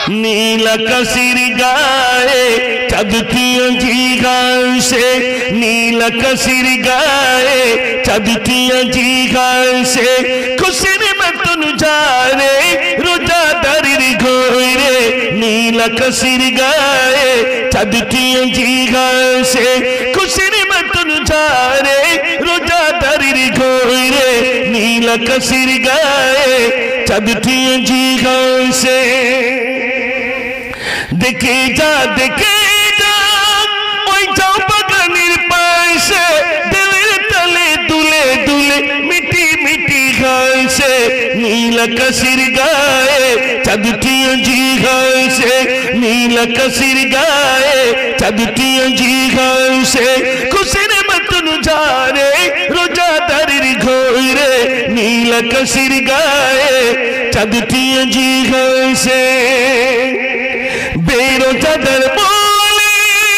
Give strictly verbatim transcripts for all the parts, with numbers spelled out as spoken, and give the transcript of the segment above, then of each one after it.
नील कसिर गाए चदतियां जीगान से नील कसिर गाए चदतियां जीगान से खुशिर में तुन जाने रोजा दरिर गोरे नील कसिर गाए चदतियां जीगान से खुशिर में तुन जाने रोजा दरिर गोरे नील कसिर गाए चदतियां जीगान से देखे जा देखे जा ओई जाओ बगानिर पाशे दिलेर तले दुले दुले मिठी मिठी गान से नील कसिर गाए चदतियां जी गान से नील कसिर गाए चदतियां जी गान से खुशिर मतन जाने रोजा दरिर घोरे नील कसिर गाए चदतियां जी गान से बेरोजा दर बोले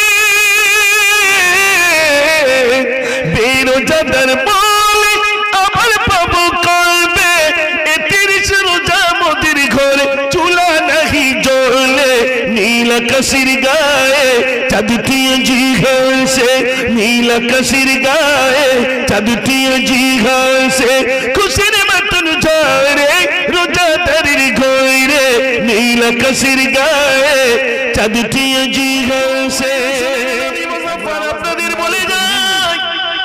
बेरोजा दर बोले अमर पाबो कलबे ए तिरिश रोजा मोदिर घोरे चूल्हा नहीं जोले नील कसिर गाए चदतियां जी गान से नील कसिर गाए चदतियां जी गान से खुशिर मतन जारे रोजा दरिर घोरे नील कसिर गाए चदतियां जी गान से আপনাদের বলে যায়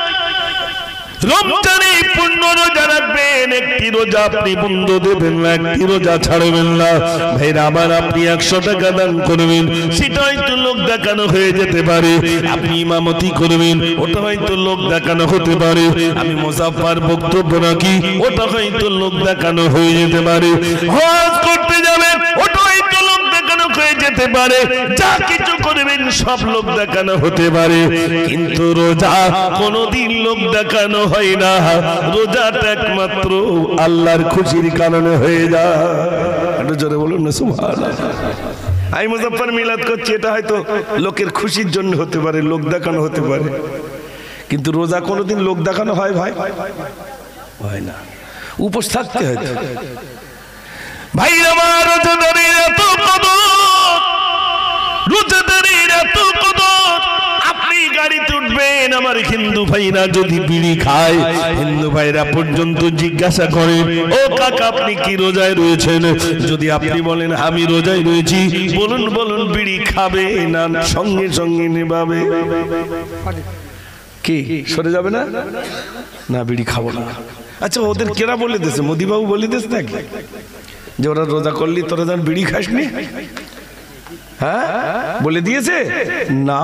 রমজানে পূর্ণ রোজা রাখবেন একটি রোজা আপনি বন্ধ দেবেন না একটি রোজা ছাড়বেন না ভাইরা আবার আপনি একশো টাকা দান করবেন সেটা হয়তো লোক দেখানো হয়ে যেতে পারে আপনি ইমামতি করবেন ওটা হয়তো লোক দেখানো হতে পারে আমি মুজাফফর বক্তব্য রাখি ওটা হয়তো লোক দেখানো হয়ে যেতে পারে হজ করতে যাবেন ওটা হয়তো লোক দেখানো হয়ে যেতে পারে যা কিছু করবেন সব লোক দেখানো হতে পারে কিন্তু রোজা কোনোদিন লোক দেখানো হয় না রোজাটা একমাত্র আল্লাহর খুশির কারণে হয়ে যায় একটু জোরে বলুন না সুবহানাল্লাহ আমি মুজাফফর মিলাদ করছি এটা হয়তো লোকের খুশির জন্য হতে পারে লোক দেখানো হতে পারে কিন্তু রোজা কোনোদিন লোক দেখানো হয় ভাই হয় না উপোস থাকতে হয় ভাই আমার রোজাদারের এত কদর রোজাদারের এত কদর আপনি গাড়িতে উঠবেন আমার হিন্দু ভাইরা যদি বিড়ি খায় হিন্দু ভাইরা পর্যন্ত জিজ্ঞাসা করে ও কাকা আপনি কি রোজায় রয়েছেন যদি আপনি বলেন আমি রোজায় রয়েছি বলুন বলুন বিড়ি খাবে না সঙ্গে সঙ্গে নেবাবে কি সরে যাবে না না বিড়ি খাবো না আচ্ছা ওদের কেরা বলে দিয়েছে মোদিবাবু বলে দিয়েছে নাকি যে ওরা রোজা করলি তোরা যেন বিড়ি খাসনি হ্যাঁ বলে দিয়েছে না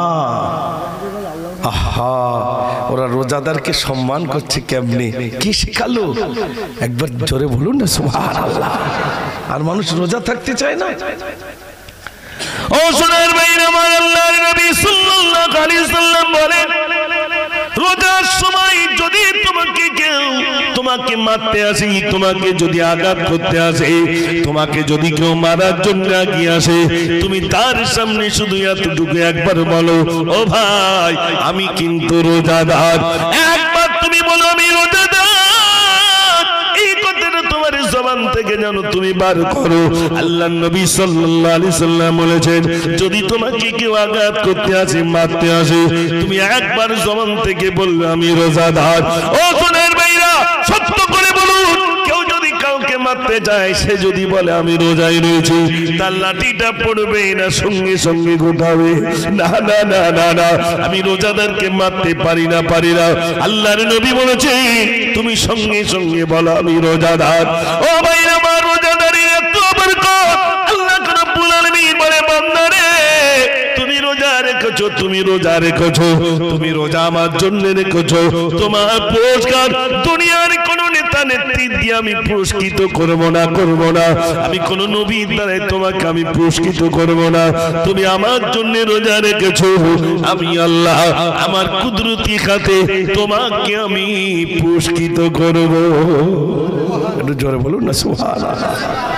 আহা ওরা রোজাদারকে সম্মান করছে কেমনে কি শিখালো একবার জোরে বলুন না সুবহানাল্লাহ আর মানুষ রোজা থাকতে চায় না ও সোনার ভাইরা আমার আল্লাহর নবী সাল্লাল্লাহু আলাইহি সাল্লাম বলেন রোজার সময় যদি তোমাকে কেউ তোমাকে মারতে আসে তোমাকে যদি আঘাত করতে আসে তোমাকে যদি কেউ মারার জন্য এগিয়ে আসে তুমি তার সামনে শুধু এতটুকু একবার বলো ও ভাই আমি কিন্তু রোজাদার একবার তুমি বলো আমি রোজাদার এই কথাটা তোমার জবান থেকে যেন তুমি বার করো আল্লাহর নবী সাল্লাল্লাহু আলাইহি সাল্লাম বলেছেন যদি তোমাকে কেউ আঘাত করতে আসে মারতে আসে তুমি একবার জবান থেকে বলবে আমি রোজাদার ও সোনার ভাইরা সত্য করে বলুন কেউ যদি কাউকে মারতে যায় সে যদি বলে আমি রোজায় রয়েছি তার লাঠিটা পড়বে না সঙ্গে সঙ্গে গোটাবে না না না না না আমি রোজাদারকে মারতে পারি না পারি না আল্লাহর নবী বলেছে তুমি সঙ্গে সঙ্গে বলো আমি রোজাদার ও ভাইরা আমার রোজাদারের এত বরকত আল্লাহ রাব্বুল আলামিন বলে বান্দারে তুমি রোজা রেখেছো তুমি রোজা রেখেছো তুমি রোজা আমার জন্য রেখেছো তোমার পুরস্কার দুনিয়ার কোন নেতা নেত্রী দিয়ে আমি পুরস্কৃত করব না করব না আমি কোন নবীর দ্বারা তোমাকে আমি পুরস্কৃত করব না তুমি আমার জন্য রোজা রেখেছো আমি আল্লাহ আমার কুদরতি খাতে তোমাকে আমি পুরস্কৃত করব একটু জোরে বলুন না সুবহানাল্লাহ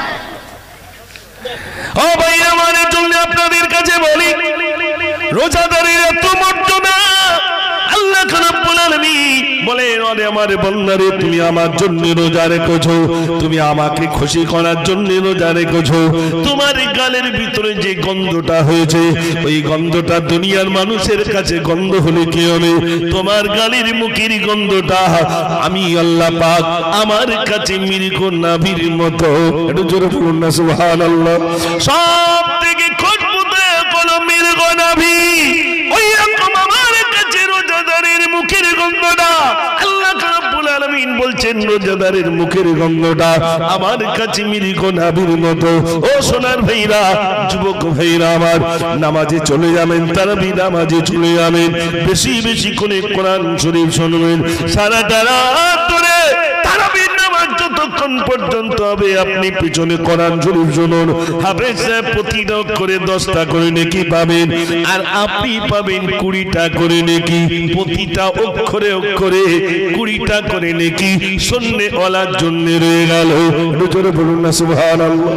ও ভাই আমার জন্য আপনাদের কাছে বলি রোজাদারের এত মর্যাদা আল্লাহ রাব্বুল আলামিন বলেন আরে আমার বান্দারে তুমি আমার জন্য রোজা রেখেছো, তুমি আমাকে খুশি করার জন্য রোজা রেখেছো, তোমার গালের ভিতরে যে গন্ধটা হয়েছে ওই গন্ধটা দুনিয়ার মানুষের কাছে গন্ধ হলে কি হবে, তোমার গালের মুখের গন্ধটা আমি আল্লাহ পাক আমার কাছে মৃগ নাভির মতো। একটু জোরে বলুন না সুবহানাল্লাহ। সব থেকে খুশবুতে কোনো মৃগ নাভি, ওই রকম আমার কাছে রোজাদারের মুখের গন্ধটা আল্লাহ রাব্বুল আলামিন বলছেন রোজাদারের মুখের গন্ধটা আমার কাছে মৃগ নাভির মতো। ও সোনার ভাইরা, যুবক ভাইরা আমার, নামাজে চলে যাবেন, তারাবি নামাজে চলে যাবেন, বেশি বেশি করে কোরআন শরীফ শুনবেন, সারাটা রাত ধরে তারাবির নামাজ যতক্ষণ পর্যন্ত হবে আপনি পিছনে কোরআন শরীফ শুনুন। হাফেজ সাহেব প্রতিটা করে দশটা করে নেকি পাবেন, আর আপনি পাবেন কুড়িটা করে নেকি, প্রতিটা অক্ষরে অক্ষরে কুড়িটা করে নেকি শূন্য ওয়ালার জন্য রয়ে গেল। জোরে বলুন না সুবহানাল্লাহ।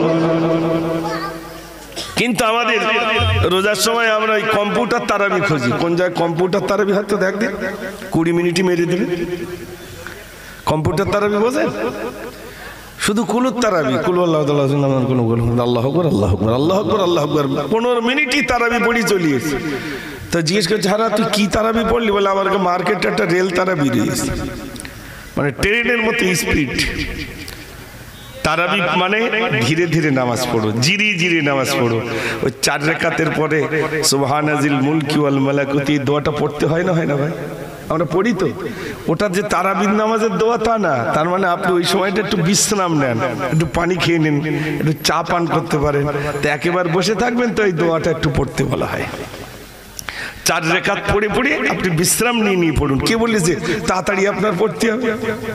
কিন্তু আমাদের রোজার সময় আমরা ওই কম্পিউটার তারাবি খুঁজি, কোন জায়গায় কম্পিউটার তারাবি হয়তো দেখ দিন কুড়ি মিনিটই মেরে দিলেন। কম্পিউটার তারাবি বোঝেন? শুধু কুলুর তারাবি, কুলু আল্লাহ কোনো আল্লাহ আকবার আল্লাহ আকবার আল্লাহ আকবার আল্লাহ আকবার পনেরো মিনিটই তারাবি পড়ি চলিয়েছে। তো জিজ্ঞেস করছে হারা তুই কি তারাবি পড়লি? বলে আমার মার্কেটে একটা রেল তারাবি রয়েছে, মানে ট্রেনের মতো স্পিড তারাবি, মানে ধীরে ধীরে নামাজ পড়ো, জিরি জিরি নামাজ পড়ো। ওই চার রাকাতের পরে সুবহানাজিল মুলকি ওয়াল মালাকুতি দোয়াটা পড়তে হয় না, হয় না ভাই? আমরা পড়ি তো। ওটা যে তারাবির নামাজের দোয়া তা না, তার মানে আপনি ওই সময়টা একটু বিশ্রাম নেন, একটু পানি খেয়ে নিন, একটু চা পান করতে পারেন, তো একেবারে বসে থাকবেন তো এই দোয়াটা একটু পড়তে বলা হয়। চার রেখাত পড়ে পড়ে আপনি বিশ্রাম নিয়ে নিয়ে পড়ুন। কে বলেছে তাড়াতাড়ি আপনার পড়তে হবে?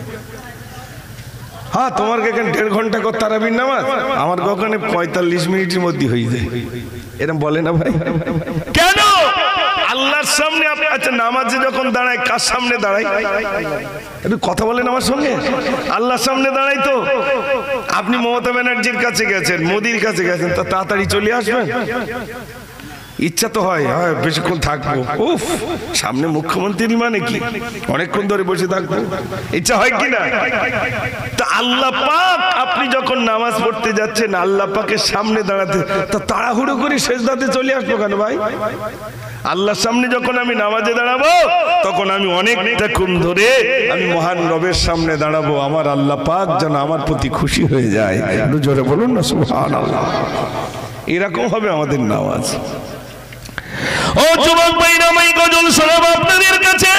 হ্যাঁ, তোমার এখানে দেড় ঘন্টা কর তারাবির নামাজ, আমার ওখানে পঁয়তাল্লিশ মিনিটের মধ্যে হয়ে যায়। এরকম বলে না ভাই? কেন? আল্লাহর সামনে। আচ্ছা, নামাজে যখন দাঁড়ায় কার সামনে দাঁড়াই? একটু কথা বলেন আমার সঙ্গে। আল্লাহর সামনে দাঁড়াই তো। আপনি মমতা ব্যানার্জির কাছে গেছেন, মোদির কাছে গেছেন, তা তাড়াতাড়ি চলে আসবেন? ইচ্ছা তো হয়, হ্যাঁ বেশিক্ষণ থাকবো, উফ সামনে মুখ্যমন্ত্রী মানে কি অনেকক্ষণ ধরে বসে থাকবো, ইচ্ছা হয় কিনা? তা আল্লাহ পাক আপনি যখন নামাজ পড়তে যাচ্ছেন আল্লাহ পাকের সামনে দাঁড়াতে, তা তাড়াহুড়ো করে সেজদাতে চলে আসবো কেন ভাই? আল্লাহর সামনে যখন আমি নামাজে দাঁড়াবো তখন আমি অনেকটাক্ষণ ধরে আমি মহান রবের সামনে দাঁড়াবো, আমার আল্লাহ পাক যেন আমার প্রতি খুশি হয়ে যায়। একটু জোরে বলুন না সুবহানাল্লাহ। এরকম হবে আমাদের নামাজ। ও যুবক ভাইরা, আমি গজল শোনাবো আপনাদের কাছে।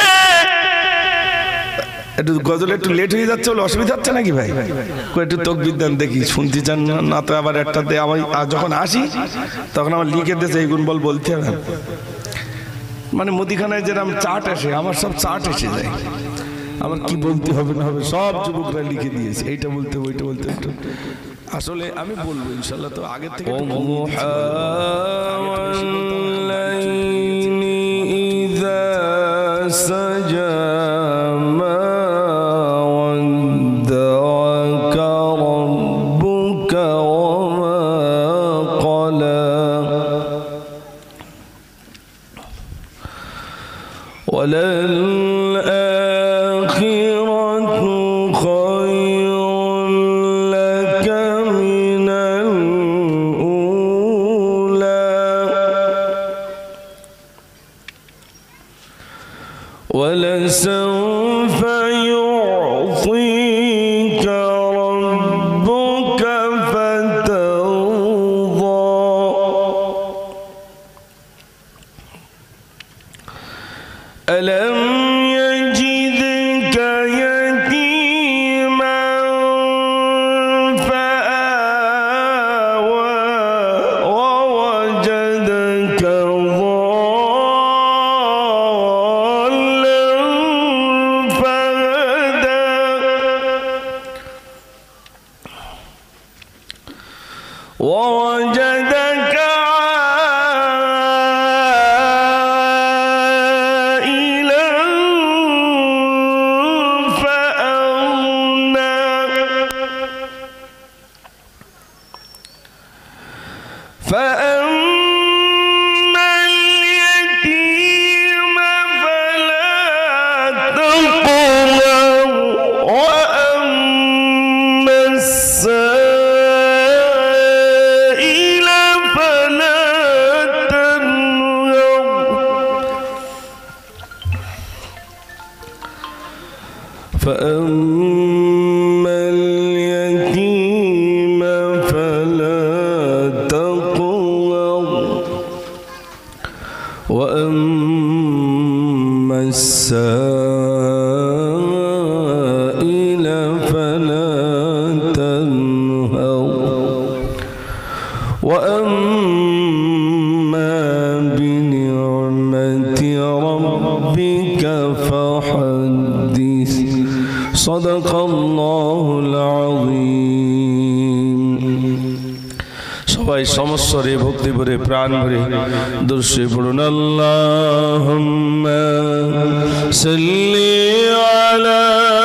একটু গজল একটু লেট হয়ে যাচ্ছে বলে অসুবিধা হচ্ছে নাকি ভাই? একটু তকবির দেন দেখি, শুনতে চান না তো আবার একটাতে আমি যখন আসি তখন আমার লিখে দিয়েছে এই গুণ বল বলতে হবে। মানে মুদিখানায় যেরকম চাট আসে আমার সব চাট এসে যায়, আমার কি বলতে হবে না হবে সব যুবকরা লিখে দিয়েছে, এইটা বলতে ওইটা বলতে। একটু আসলে আমি বলবো ইনশাল্লাহ, তো আগের থেকে ولسوف يعطيك ربك فترضى ألم يجدك يتيما فآوى ووجدك ووجدك عائلا فأغنى فأما اليتيم فلا تقهر السائل فلا تنهر وأما بنعمة ربك فحدث صدق الله العظيم সবাই সমস্বরে ভক্তি ভরে প্রাণ ভরে দর্শে পড়ুন আল্লাহুম্মা সাল্লি আলা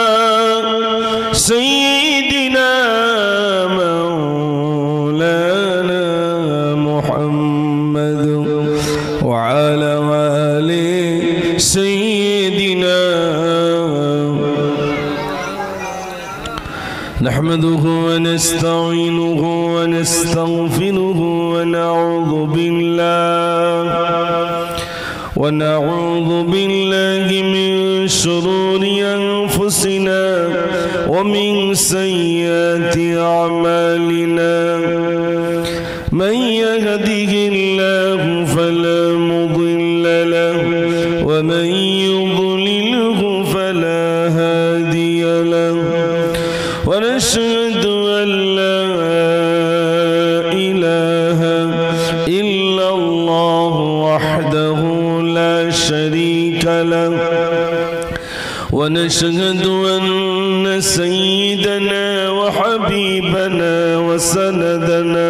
সাইয়্যিদিনা মাওলানা মুহাম্মদ ওয়া আলা আলি সাইয়্যিদিনা نحمده ونستعينه ونستغفره ونعوذ بالله ونعوذ بالله من شرور أنفسنا ومن سيئات أعمالنا من يهده الله فلا مضل له ومن يضلله فلا هادي له ونشهد أن لا إله إلا الله وحده لا شريك له ونشهد أن سيدنا وحبيبنا وسندنا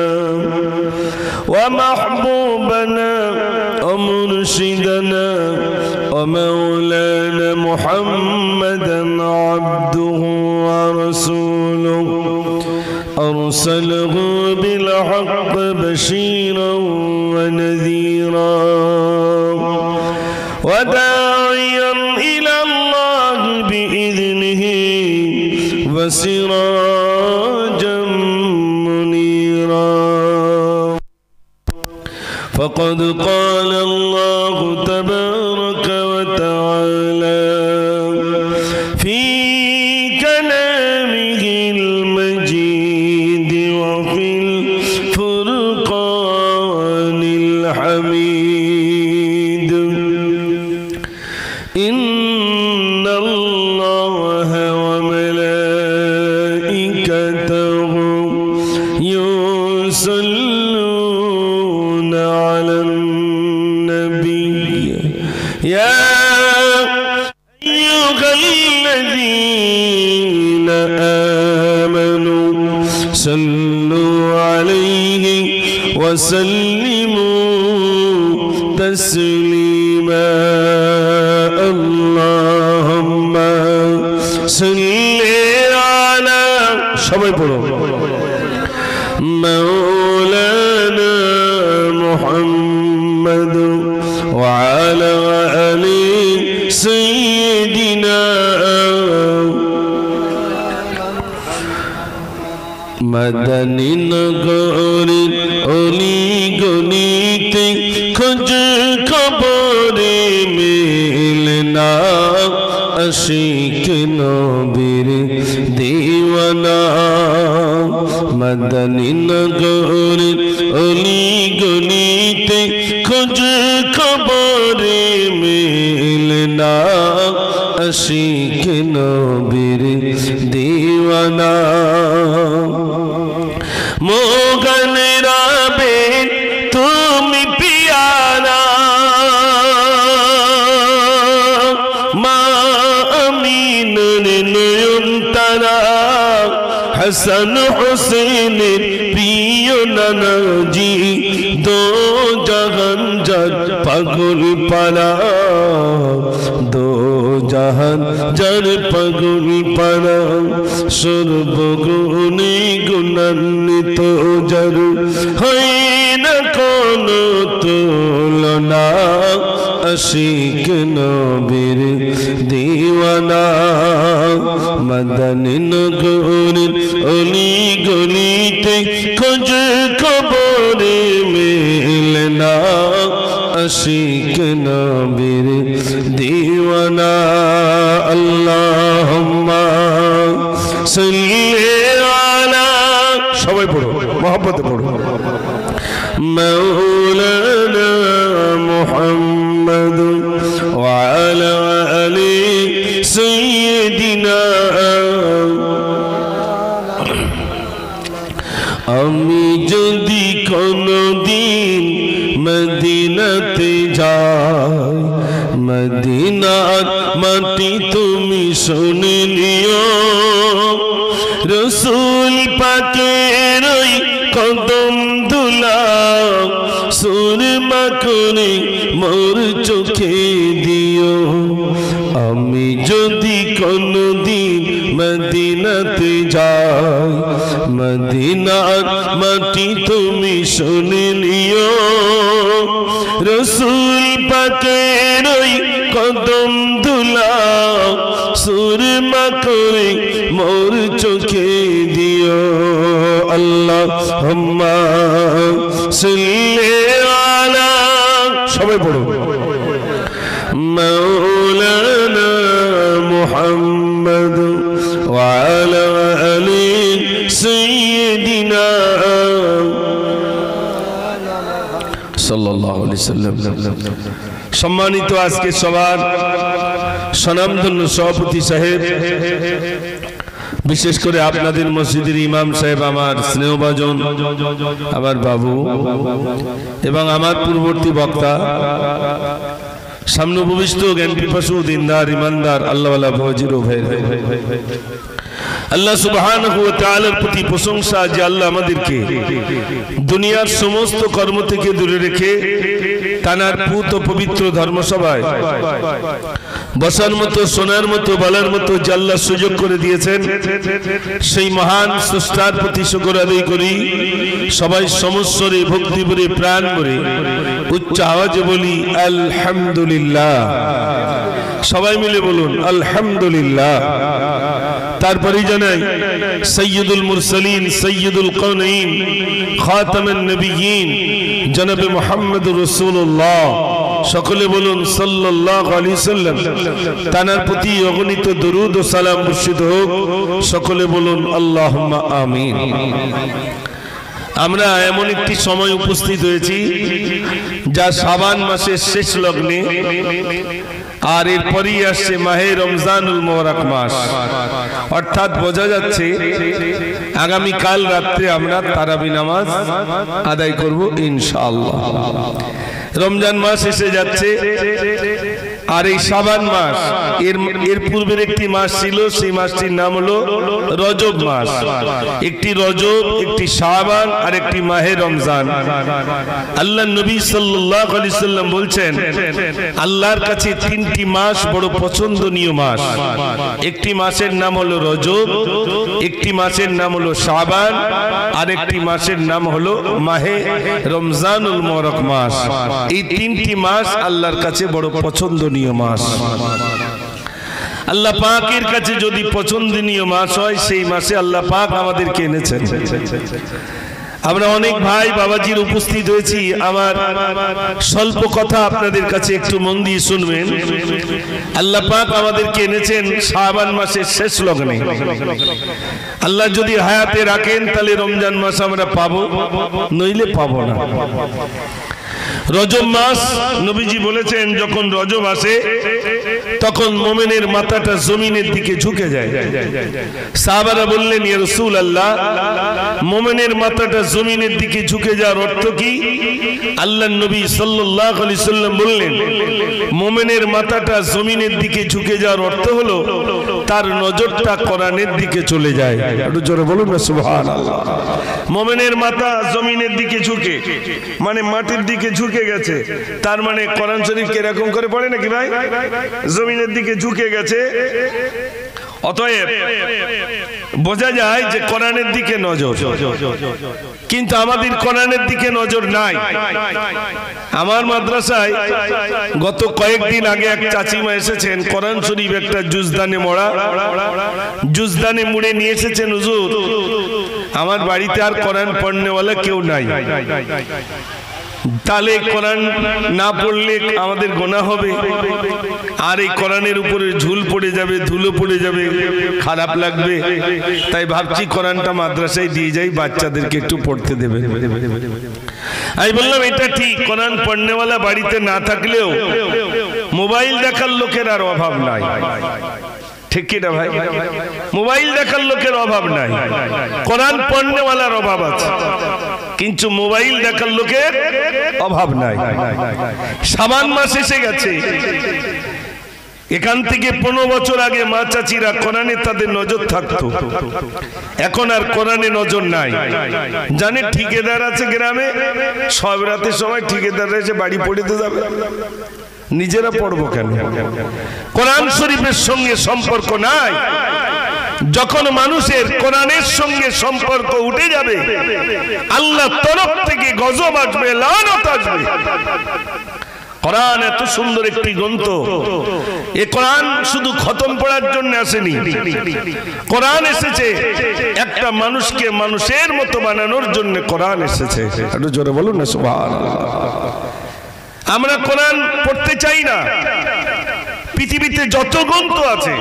ومحبوبنا ومرشدنا ومولانا محمدا عبده ورسوله أرسله بالحق بشيرا ونذيرا وداعيا إلى الله بإذنه وسراجا منيرا فقد قال الله تبارك وتعالى في كلامه المجيد وفي الفرقان الحميد إن الله وملائكته يصلون على النبي يا أيها الذين آمنوا صلوا عليه وسلموا تسليما اللهم صل على সবাই পড়ো مولانا محمد وعلى آل سيدنا مدني نغر أولي گنيتے کھج خبر ملنا عاشق نبیر دیوانہ مدنی نگر علی گلیتے کھج خبر ملنا عاشق نبیر دیوانہ মোগল রাবে তুমি পিয়ারা মা আমিনের নয়ন তারা হাসান হোসেনের প্রিয় নানাজি দো জাহান যার পাগল পারা দো জাহান যার পাগল পারা সর্বগুণে গুণান্বিত যার হয় না কোনো তুলনা আশিক নবীর দিওয়ানা মদনী নগরীর অলি গলিতে খোঁজ খবরে মিলনা আশিক নবীর দিওয়ানা আল্লাহুম্মা সাল্লি আলা সবাই পড়ো মহব্বতে পড়ো مولانا محمد وعلى দিন মদিনাতে যাই, মদিনার মাটি তুমি শুনে নিও, রসুল পাকের ওই কদম ধুলা সুরমা করে মোর চোখে দিও। আমি যদি কোনদিন মদিনাতে যাই, মদিনার মাটি তুমি শুনে নিও, রসুল পাকের ওই কদম ধুলা সুরমা করে মোর চোখে দিও। আল্লাহুম্মা সাল্লি আলা, সবাই পড়ো, মাওলানা মুহাম্মদ ওয়া আলা আলি সাইয়্যিদিনা সাল্লাল্লাহু আলাইহি সাল্লাম। সম্মানিত আজকে সবার স্বনামধন্য সভাপতি সাহেব, বিশেষ করে আপনাদের মসজিদের ইমাম সাহেব, আমার স্নেহভাজন, আমার বাবু, এবং আমার পূর্ববর্তী বক্তা, সামনে উপবিষ্ট জ্ঞান পিপাসু দিনদার ইমানদার আল্লাহওয়ালা ফজির ও ভাই, আল্লাহ সুবহানাহু ওয়া তাআলার প্রতি প্রশংসা যে আল্লাহ আমাদেরকে দুনিয়ার সমস্ত কর্ম থেকে দূরে রেখে তানার পুত পবিত্র ধর্মসভায় বসার মতো, শোনার মতো, বলার মতো যে আল্লাহ সুযোগ করে দিয়েছেন, সেই মহান স্রষ্টার প্রতি শুকর আদায় করি। সবাই সমস্বরে, ভক্তি ভরে, প্রাণ ভরে উচ্চ আওয়াজে বলি আলহামদুলিল্লাহ। সবাই মিলে বলুন আলহামদুলিল্লাহ। তারপরে জানাই সৈয়দুল মুরসালিন, সৈয়দুল কওনাইন, খাতামুন নবিয়্যিন জনাবে মুহাম্মদুর রাসূলুল্লাহ, সকলে বলুন সাল্লাল্লাহু আলাইহি সাল্লাম। তানার প্রতি অগণিত দরুদ ও সালাম বর্ষিত হোক। সকলে বলুন আল্লাহুম্মা আমিন। আমরা এমন একটি সময় উপস্থিত হয়েছি যা শাবান মাসের শেষ লগ্নে, আর এরপরই আসছে মাহে রমজানুল মুবারক মাস। অর্থাৎ বোঝা যাচ্ছে আগামী কাল রাত্রে আমরা তারাবি নামাজ আদায় করব ইনশাআল্লাহ। রমজান মাস এসে যাচ্ছে, আর এই শাবান মাস, এর এর পূর্বের একটি মাস ছিল, সেই মাসটির নাম হলো রজব মাস। একটি রজব, একটি শাবান, আর একটি মাহে রমজান। আল্লাহ নবী সাল্লাল্লাহু আলাইহি সাল্লাম বলছেন, আল্লাহর কাছে তিনটি মাস বড় পছন্দনীয় মাস। একটি মাসের নাম হলো রজব, একটি মাসের নাম হলো শাবান, আর একটি মাসের নাম হলো মাহে রমজানুল মুবারক মাস। এই তিনটি মাস আল্লাহর কাছে বড় পছন্দনীয় মাস। আল্লাহ পাকের কাছে যদি পছন্দনীয় মাস হয়, সেই মাসে আল্লাহ পাক আমাদেরকে এনেছেন। আমরা অনেক ভাই বাবাজির উপস্থিত হয়েছি। আমার স্বল্প কথা আপনাদের কাছে একটু মন দিয়ে শুনবেন। আল্লাহ পাক আমাদেরকে এনেছেন শাবান মাসের শেষ লগ্নে। আল্লাহ যদি হায়াতে রাখেন তাহলে রমজান মাস আমরা পাবো, নইলে পাবো না। রজব মাস, নবীজি বলেছেন যখন রজব আসে তখন মুমিনের মাথাটা জমিনের দিকে ঝুঁকে যায়। সাহাবারা বললেন, ইয়া রাসূলুল্লাহ, মুমিনের মাথাটা জমিনের দিকে ঝুঁকে যাওয়ার অর্থ কি? আল্লাহর নবী সাল্লাল্লাহু আলাইহি সাল্লাম বললেন, মুমিনের মাথাটা জমিনের দিকে ঝুঁকে যাওয়ার অর্থ হলো তার নজরটা কোরআনের দিকে চলে যায়। একটু জোরে বলুন না সুবহানাল্লাহ। মুমিনের মাথা জমিনের দিকে ঝুঁকে, মানে মাটির দিকে ঝুঁকে গেছে, তার মানে কোরআন শরীফ কিরকম করে পড়ে নাকি ভাই? জমিনের দিকে ঝুঁকে গেছে। অতএব বোঝা যায় যে কোরআনের দিকে নজর, কিন্তু আমাদের কোরআনের দিকে নজর নাই। আমার মাদ্রাসায় গত কয়েকদিন আগে এক চাচিমা এসেছেন, কোরআন শরীফ একটা জুজদানে মোড়া, জুজদানে মুড়ে নিয়ে এসেছেন। হুজুর, আমার বাড়িতে আর কোরআন পড়নেওয়ালা কেউ নাই, তাহলে কোরআন না পড়লে আমাদের গুনাহ হবে, আর এই কোরআনের উপরে ঝুল পড়ে যাবে, ধুলো পড়ে যাবে, খারাপ লাগবে। তাই ভাবছি কোরআনটা মাদ্রাসায় দিয়ে যাই, বাচ্চাদেরকে একটু পড়তে দেবে। আমি বললাম এটা ঠিক, কোরআন পড়নেওয়ালা বাড়িতে না থাকলেও মোবাইল দেখার লোকের আর অভাব নাই। ঠিক কি না ভাই? মোবাইল দেখার লোকের অভাব নাই, কোরআন পড়নেওয়ালার অভাব আছে। কিন্তু মোবাইল দেখার লোকের অভাব নাই। শাবান মাস এসে গেছে, এখান থেকে পনেরো বছর আগে মা চাচিরা কোরআনে তাদের নজর থাকতো, এখন আর কোরআনে নজর নাই। জানে ঠিকাদার আছে গ্রামে, সব রাতের সময় ঠিকাদার এসে বাড়ি পড়িতে যাবে, নিজেরা পড়বো কেন? কোরআন শরীফের সঙ্গে সম্পর্ক নাই। যখন মানুষের কোরআনের সঙ্গে সম্পর্ক উঠে যাবে, আল্লাহর তরফ থেকে গজব আসবে, লানত আসবে। কোরআন এত সুন্দর একটি গ্রন্থ, এ কোরআন শুধু খতম পড়ার জন্য আসেনি। কোরআন এসেছে একটা মানুষকে মানুষের মতো বানানোর জন্য। কোরআন এসেছে, একটু জোরে বলুন না সুবহানাল্লাহ। আমরা কোরআন পড়তে চাই না। পৃথিবীতে যত গ্রন্থ আছে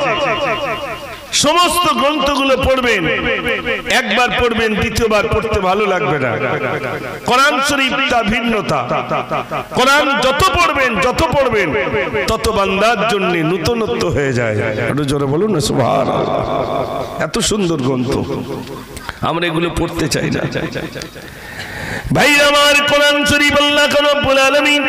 সমস্ত গ্রন্থগুলো পড়বেন, একবার পড়বেন, দ্বিতীয়বার পড়তে ভালো লাগবে না। কোরআন শরীফ তা ভিন্নতা। কোরআন যত পড়বেন যত পড়বেন তত বান্দার জন্য নূতনত্ব হয়ে যায়। একটু জোরে বলুন না সুবহানাল্লাহ। এত সুন্দর গ্রন্থ, আমরা এগুলো পড়তে চাই না। ভাই আমার, কোরআন শরীফ আল্লাহ রাব্বুল আলামিন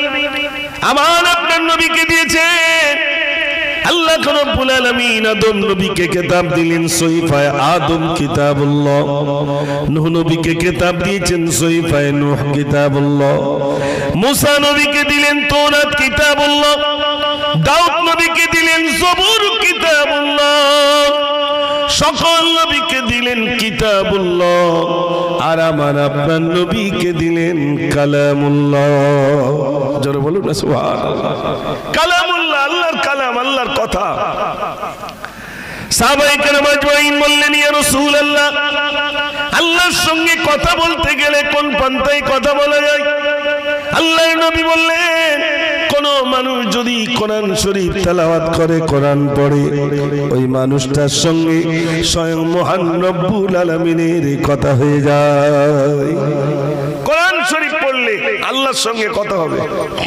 আমার আপনার নবীকে দিয়েছেন। আল্লাহ রাব্বুল আলামিন আদম নবীকে কিতাব দিলেন, সহিফায়ে আদম কিতাবুল্লাহ। নূহ নবীকে কিতাব দিয়েছেন, সহিফায়ে নূহ কিতাবুল্লাহ। মুসা নবীকে দিলেন তাওরাত কিতাবুল্লাহ। দাউদ নবীকে দিলেন জবুর কিতাবুল্লাহ। সকল নবীকে দিলেন কিতাবুল্লাহ, আর আমার আপনার নবীকে দিলেন কালামুল্লাহ। জোরে বলুন না সুবহানাল্লাহ। কালামুল্লাহ, আল্লাহর কালাম, আল্লাহর কথা। সাহাবায়ে কেরাম আজমাইন বললেন, ইয়া রাসূলুল্লাহ, আল্লাহর সঙ্গে কথা বলতে গেলে কোন পন্থায় কথা বলা যায়? আল্লাহর নবী বললেন, কোন মানুষ যদি কোরআন শরীফ তেলাওয়াত করে, কোরআন পড়ে, ওই মানুষটার সঙ্গে স্বয়ং মহান রব্বুল আলামিনের কথা হয়ে যায়। কোরআন শরীফ পড়লে আল্লাহর সঙ্গে কথা হবে।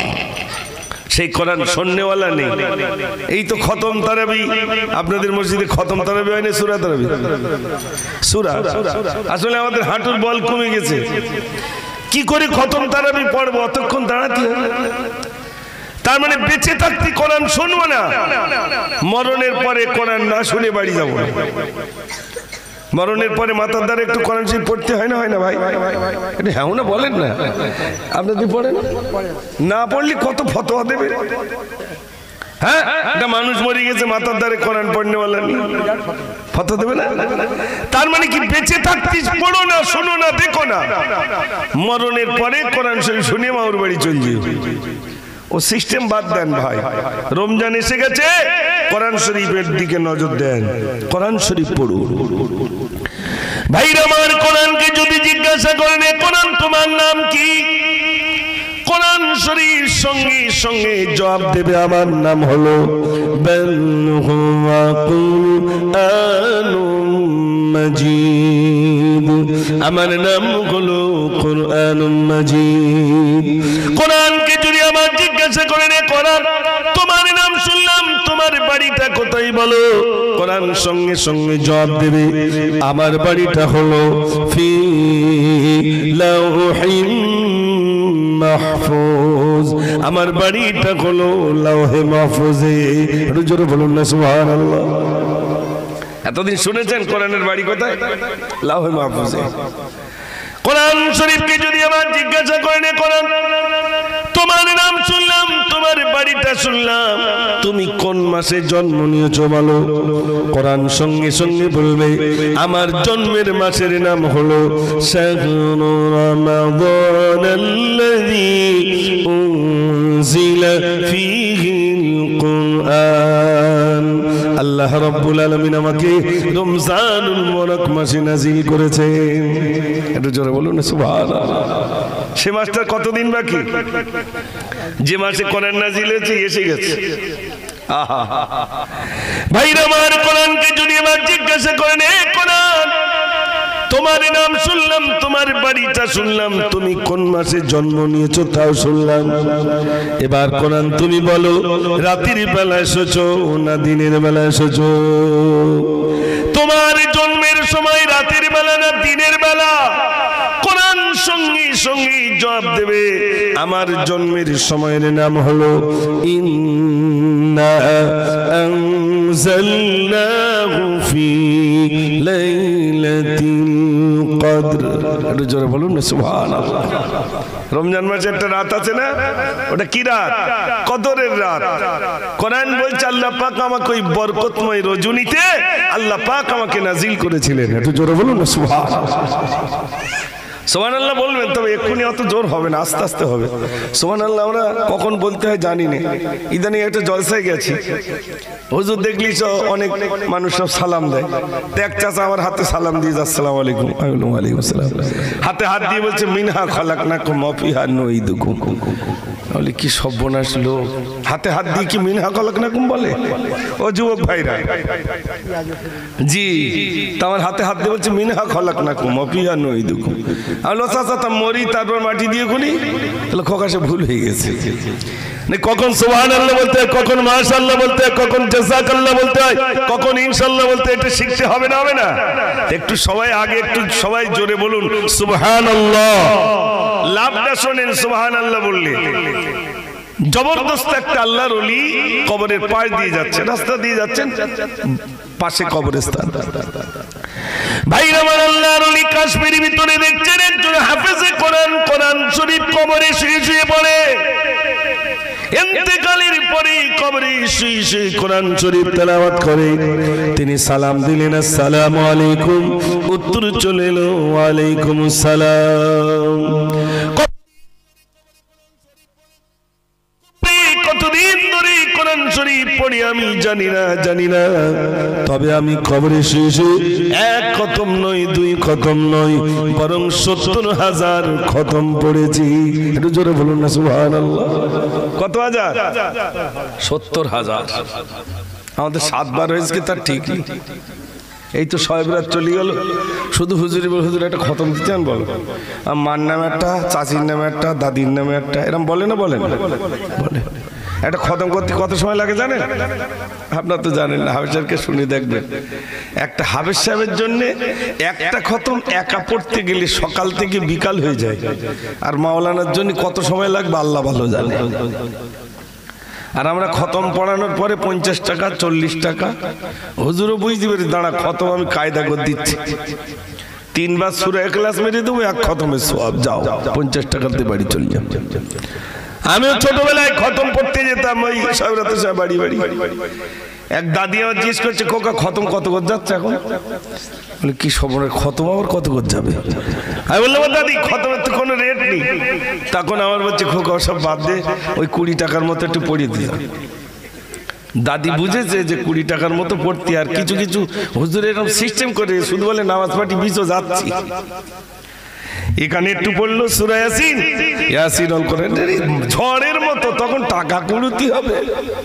সেই কোরআন শুননেওয়ালা নেই। এই তো খতম তারাবি, আপনাদের মসজিদে খতম তারাবি হয় না, সূরা তারাবি, সূরা। আসলে আমাদের হাঁটুর বল কমে গেছে, কি করে খতম তারাবি পড়বো? অতক্ষণ দাঁড়াতে হবে। তার মানে বেঁচে থাকতে কোরআন শুনবো না, মরণের পরে কোরআন না শুনে বাড়ি যাবো। মরণের পরে মাথার দ্বারা একটু কোরআন শরীফ পড়তে হয় না, হয় না ভাই? এটা হ্যাঁ না বলেন না, আপনাদের পড়েন না? পড়লে কত ফতোয়া দেবে। হ্যাঁ, একটা মানুষ মরে গেছে, মাথার দ্বারে কোরআন পড়নে वाला নেই, ফতোয়া দেবে না? তার মানে কি বেঁচে থাকতে পড়ো না, শোনো না, দেখো না, মরণের পরে কোরআন শরীফ শুনে মাউর বাড়ি চলে যাবে। ও সিস্টেম বাদ দেন ভাই। রমজান এসে গেছে, কোরআন শরীফের দিকে নজর দেন, কোরআন শরীফ পড়ুন। ভাইরা আমার, কোরআনকে যদি জিজ্ঞাসা করেন, কোরআন তোমার নাম কি? কোরআন শরীফ সঙ্গে সঙ্গে জবাব দেবে, আমার নাম হলো বাল হুয়া কুরআনুম মাজিদ। আমার নাম হলো কুরআনুম মাজিদ। কোরআনকে যদি আমার জিজ্ঞাসা করেন, কোরআন তোমার নাম শুনলাম, তোমার বাড়িটা কোথায় বলো? কোরআন সঙ্গে সঙ্গে জবাব দেবে, আমার বাড়িটা হলো ফি লাউহিন মাহফুজ। আমার বাড়িটা হলো লাউহে মাহফুজে। জোরে বলুন না সুবহানাল্লাহ। এতদিন শুনেছেন কোরআনের বাড়ি কোথায়? লাউহে মাহফুজে। কোরআন শরীফকে যদি আমার জিজ্ঞাসা করেন, কোরআন তোমার নাম শুনলাম, তোমার বাড়িটা শুনলাম, তুমি কোন মাসে জন্ম নিয়েছো বলো? কোরআন সঙ্গে সঙ্গে বলবে, আমার জন্মের মাসের নাম হলো শাহরু রমাদানাল্লাযী উনজিলা ফীহিল কুরআন। আল্লাহ রাব্বুল আলামিন আমাকে রমজানুল মুবারক মাসে নাযিল করেছেন। একটু জোরে বলুন না সুবহানাল্লাহ। সে মাসটা কতদিন বাকি? যে মাসে কোরআন নাযিল হয়েছে এসে গেছে। ভাইরা আমার, কোরআনকে যদি আমার জিজ্ঞাসা করেন, এ কোরআন তোমার নাম শুনলাম, তোমার বাড়িটা শুনলাম, তুমি কোন মাসে জন্ম নিয়েছো তাও শুনলাম, এবার কোরআন তুমি বলো, রাতের বেলা এসেছো না দিনের বেলা এসেছো? তোমার জন্মের সময় রাতের বেলা না দিনের বেলা? কোরআন সঙ্গে সঙ্গে জবাব দেবে আমার জন্মের সময়ের নাম হলো ইন্না আনজালনাহু ফি লাইলাতিল কদর। একটু জোরে বলুন না সুবহানাল্লাহ। রমজান মাসে একটা রাত আছে না, ওটা কি রাত? কদরের রাত। কোরআন বলছে আল্লাহ পাক আমাকে ওই বরকতময় রজনীতে আল্লাহ পাক আমাকে নাজিল করেছিলেন। একটু জোরে বলুন না সুবহানাল্লাহ। সুবহানাল্লাহ বলবেন, তবে এক্ষুনি অত জোর হবে না, আস্তে আস্তে হবে। সুবহানাল্লাহ আমরা কখন বলতে হয় জানি না। ইদানিং একটা জলসায় গেছি, হুজুর দেখলি অনেক মানুষ সব সালাম দেয়। এক চাচা আমার হাতে সালাম দিয়ে আসসালামু আলাইকুম। ওয়ালাইকুম আসসালাম। হাতে হাত দিয়ে বলছে মিনহা খালাকনাকুম ওয়া ফিহা নুঈদুকুম। বলে কি সর্বনাশ লোক, হাতে হাত দিয়ে কি মিনহা খালাকনাকুম বলে? ও যুবক ভাইরা, জি তোমার হাতে হাত দিয়ে বলছে মিনহা খালাকনাকুম ওয়া ফিহা নুঈদুকুম। আলো চাচা তা মরি তারপর মাটি দিয়ে খুলি, তাহলে খোকাশে ভুল হয়ে গেছে। কখন সুবহানাল্লাহ বলতে হয়, কখন মাশাআল্লাহ বলতে হয়, কখন জাযাকাল্লাহ বলতে হয়, কখন ইনশাআল্লাহ বলতে হয়, এটা শিখতে হবে না হবে না? একটু সবাই আগে একটু সবাই জোরে বলুন সুবহানাল্লাহ। লাভটা শোনেন সুবহানাল্লাহ বললে। জবরদস্ত একটা আল্লাহর ওলি কবরের পাশ দিয়ে যাচ্ছে, রাস্তা দিয়ে যাচ্ছেন, পাশে কবরস্থান। ভাইরা আমার আল্লাহর ওলি কাশ্মীরের ভিতরে দেখছেন একজন হাফেজে কোরআন কোরআন শরীফ কবরে শুয়ে শুয়ে পড়ে। ইন্তেকালের পরে কবরে শুয়ে শুয়ে কোরআন শরীফ তেলাওয়াত করে। তিনি সালাম দিলেন আসসালামু আলাইকুম, উত্তর চলে এলো ওয়ালাইকুম আসসালাম। কতদিন ধরে কোরআন শরীফ পড়ি আমি জানি না জানি না তবে আমি কবরে শুয়ে শুয়ে এক খতম নয় দুই খতম নয় বরং সত্তর হাজার খতম পড়েছি। একটু জোরে বলুন না সুবহানাল্লাহ। কত হাজার? সত্তর হাজার। আমাদের সাতবার হয়েছে তার ঠিক নেই। এই তো শবে বরাত চলে গেল, শুধু হুজুরি বল হুজুর একটা খতম দিতেন বলো। আর মার নামে একটা, চাচির নামে একটা, দাদির নামে একটা, এরকম বলে না বলেন? বলে। একটা খতম করতে কত সময় লাগে জানেন? আপনার তো জানেন না, হাফেজ সাহেবকে শুনে দেখবেন। একটা হাফেজ সাহেবের জন্য একটা খতম একা পড়তে গেলে সকাল থেকে বিকাল হয়ে যায়। আর মাওলানার জন্য কত সময় লাগবে আল্লাহ ভালো জানে। আর আমরা খতম পড়ানোর পরে পঞ্চাশ টাকা চল্লিশ টাকা। হুজুরও বুঝতে পারি দাঁড়া খতম আমি কায়দা করে দিচ্ছি, তিনবার সূরা ইখলাস মেরে দেবো, এক খতমের সওয়াব, যাও পঞ্চাশ টাকাতে বাড়ি চলে যাও। আমিও ছোটবেলায় খতম পড়তে যেতাম ওই সবরাতে সব বাড়ি বাড়ি। এক দাদি আমার জিজ্ঞেস করছে খোকা খতম কত করে যাচ্ছে এখন? বলে কি সবরের খতম আবার কত করে যাবে? আমি বললাম দাদি খতমের তো কোনো রেট নেই। তখন আমার বলছে খোকা সব বাদ দে, ওই কুড়ি টাকার মতো একটু পড়িয়ে দিই। দাদি বুঝেছে যে কুড়ি টাকার মতো পড়তে, আর কিছু কিছু হুজুর এরকম সিস্টেম করে শুধু বলে নামাজ পাটি বিচো যাচ্ছি, এখানে একটু পড়লো সূরা ইয়াসিন, ইয়াসিন অল করেন ঝড়ের মতো, তখন টাকা কুড়ুতি হবে।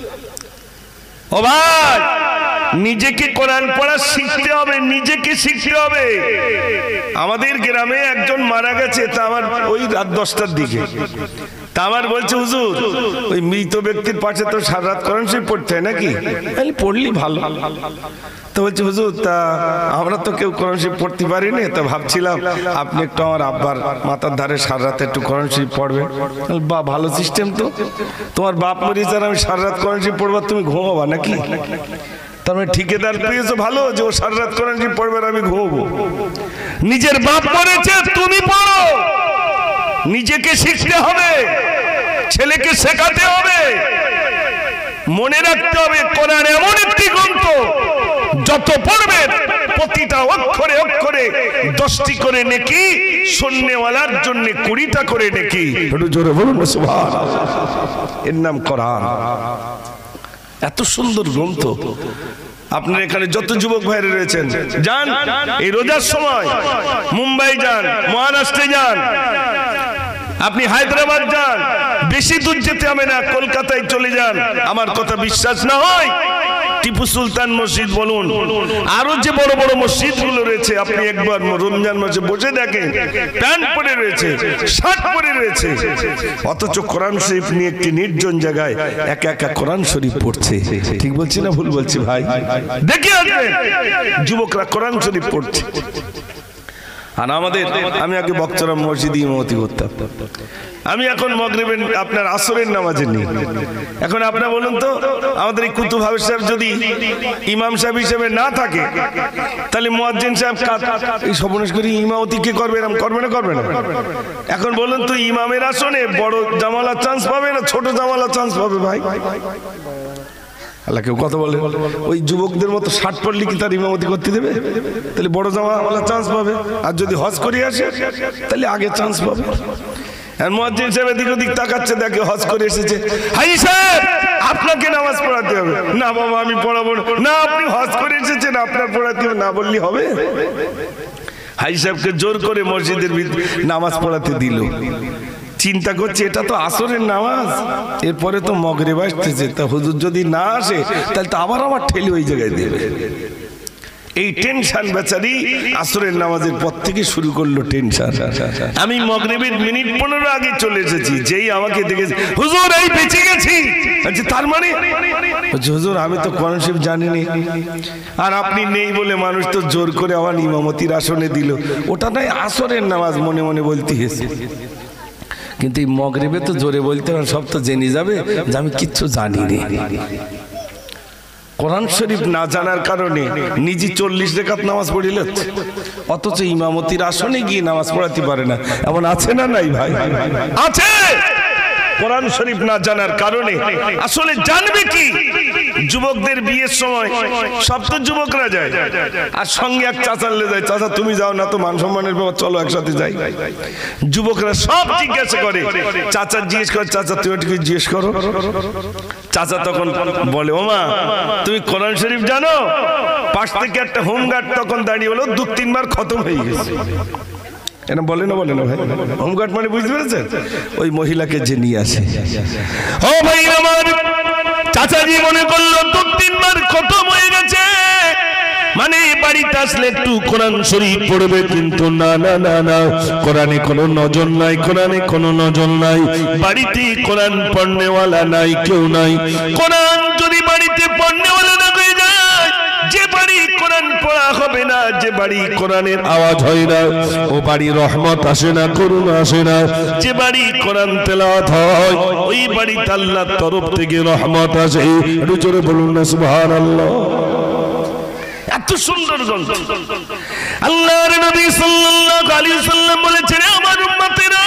ও ভাই নিজেকে কোরআন পড়া শিখতে হবে, নিজেকে শিখতে হবে। আমাদের গ্রামে একজন মারা গেছে, তা আমার ওই রাত দশটার দিকে। তা আমার বলছে হুজুর ওই মৃত ব্যক্তির পাশে তো সারা রাত কোরআন শরীফ পড়তে হয় নাকি? পড়লি ভালো। তো বলছে হুজুর তা আমরা তো কেউ কোরআন শরীফ পড়তে পারিনি, তা ভাবছিলাম আপনি একটু আমার আব্বার মাথার ধারে সারা রাত একটু কোরআন শরীফ পড়বেন। বা ভালো সিস্টেম তো, তোমার বাপ মরিয়েছে আর আমি সারা রাত কোরআন শরীফ পড়বার, তুমি ঘুমাবা নাকি? তার মানে ঠিকাদার পেয়েছো ভালো যে ও সারা রাত কোরআন শরীফ পড়বে আর আমি ঘুমাবো। নিজের বাপ পড়েছে তুমি পড়ো। নিজেকে শিখতে হবে, ছেলেকে শেখাতে হবে, মনে রাখতে হবে কোরআন এমন একটি গ্রন্থ যত পড়বেন প্রতিটা অক্ষরে অক্ষরে দশটি করে নেকি, শুননেওয়ালার জন্য কুড়িটা করে নেকি। একটু জোরে বলুন সুবহানাল্লাহ। এর নাম কোরআন। এত সুন্দর গ্রন্থ। আপনার এখানে যত যুবক ভাইরা রয়েছেন যান এই রোজার সময় মুম্বাই যান, মহারাষ্ট্রে যান, আপনি হায়দ্রাবাদ যান, বেশি দূর যেতে হবে না, কলকাতায় চলে যান। আমার কথা বিশ্বাস না হয় টিপু সুলতান মসজিদ বলুন, আরো যে বড় বড় মসজিদ গুলো রয়েছে, আপনি একবার রমজান মাসে বসে দেখেন প্যান্ট পরে রয়েছে, শার্ট পরে রয়েছে, অথচ কোরআন শরীফ নিয়ে একটি নির্জন জায়গায় একা একা কোরআন শরীফ পড়ছে। ঠিক বলছি না ভুল বলছি ভাই? দেখে আসবেন যুবকরা কোরআন শরীফ পড়ছে। আর আমাদের, আমি আগে বক্তরাম মসজিদে ইমামতি করতাম, আমি এখন মাগরিবের আপনার আসরের নামাজে নেই। এখন আপনারা বলুন তো, আমাদের এই কুতুব হাউস সাহেব যদি ইমাম সাহেব হিসেবে না থাকে, তাহলে মুয়াজ্জিন সাহেব এই সর্বনাশ করে ইমামতি কে করবে? এরকম করবে না, করবে না? এখন বলুন তো, ইমামের আসনে বড় জামালা চান্স পাবে না ছোট জামালা চান্স পাবে? ভাই আল্লাহ, কেউ কথা বলে ওই যুবকদের মতো শার্ট পরলে কি তার ইমামতি করতে দেবে? তাহলে বড় জামালা চান্স পাবে। আর যদি হজ করে আসে তাহলে আগে চান্স পাবে। আর মুয়াজ্জিন সাহেব এদিক ওদিক তাকাচ্ছে, দেখে হজ করে এসেছে, হাজি সাহেব আপনাকে নামাজ পড়াতে হবে। না বাবা আমি পড়াবো না। না আপনি হজ করে এসেছেন, আপনার পড়াতে হবে। না বললি হবে? হাজি সাহেবকে জোর করে মসজিদের ভিতরে নামাজ পড়াতে দিল। চিন্তা করছে এটা তো আসরের নামাজ, এরপরে তো মাগরিব আসতেছে, তা হুজুর যদি না আসে তাহলে তো আবার আমার ঠেলি ওই জায়গায় দেবে। এই টেনশন বেচারি আসরের নামাজের পর থেকে শুরু করলো টেনশন। আমি মাগরিবের মিনিট পনেরো আগে চলে এসেছি, যেই আমাকে দেখেছে, হুজুর এই বেঁচে গেছি। আচ্ছা তার মানে? হুজুর আমি তো কোরআন শরীফ জানিনি। আর আপনি নেই বলে মানুষ তো জোর করে আমার ইমামতির আসনে দিল। ওটা নয় আসরের নামাজ, মনে মনে বলতে হয়েছে। কিন্তু এই মাগরিবে তো জোরে বলতে হবে, সব তো জেনে যাবে যে আমি কিচ্ছু জানি না। কোরআন শরীফ না জানার কারণে নিজে চল্লিশ রাকাত নামাজ পড়িল, অথচ ইমামতির আসনে গিয়ে নামাজ পড়াতে পারে না। এমন আছে না নাই ভাই? আছে। কোরআন শরীফ না জানার কারণে আসলে জানবে কি? যুবকদের বিয়ের সময় সব তো যুবকরা যায়, আর সঙ্গে এক চাচালে যায়, চাচা তুমি যাও না তো, মান সম্মানের ব্যাপার, চলো একসাথে যাই। যুবকরা সব জিজ্ঞাসা করে, চাচা জিজ্ঞেস করে, চাচা তুমি একটু জিজ্ঞেস করো। চাচা তখন বলে, ও মা তুমি কোরআন শরীফ জানো? পাশ থেকে একটা হোমগার্ড তখন দাঁড়িয়ে বলো, দু তিনবার খতম হয়ে গেছে। এটা বলে না, বলে না ভাই? হোমগার্ড মানে বুঝতে পেরেছেন? ওই মহিলাকে যে নিয়ে আসে। ও ভাই আমার, চাচাজি মনে করলো দু তিনবার খতম হয়ে গেছে, মানে বাড়িতে আসলে একটু কোরআন শরীফ পড়বে। কিন্তু না না না না, কোরআনে কোনো নজর নাই, কোরআনে কোনো নজর নাই। বাড়িতে কোরআন পড়নেওয়ালা নাই, কেউ নাই। কোরআন যদি বাড়িতে পড়নেওয়ালা না হয়ে যায়, যে বাড়ি কোরআন পড়া হবে না, যে বাড়ি কোরআনের আওয়াজ হয় না, ও বাড়ি রহমত আসে না, করুণা আসে না। যে বাড়ি কোরআন তেলাওয়াত হয়, ওই বাড়িতে আল্লাহর তরফ থেকে রহমত আসে। একটু জোরে বলুন না সুবহানাল্লাহ। এত সুন্দর গন্ধ। আল্লাহর নবী সাল্লাল্লাহু আলাইহি সাল্লাম বলেছেন, আমার উম্মতেরা,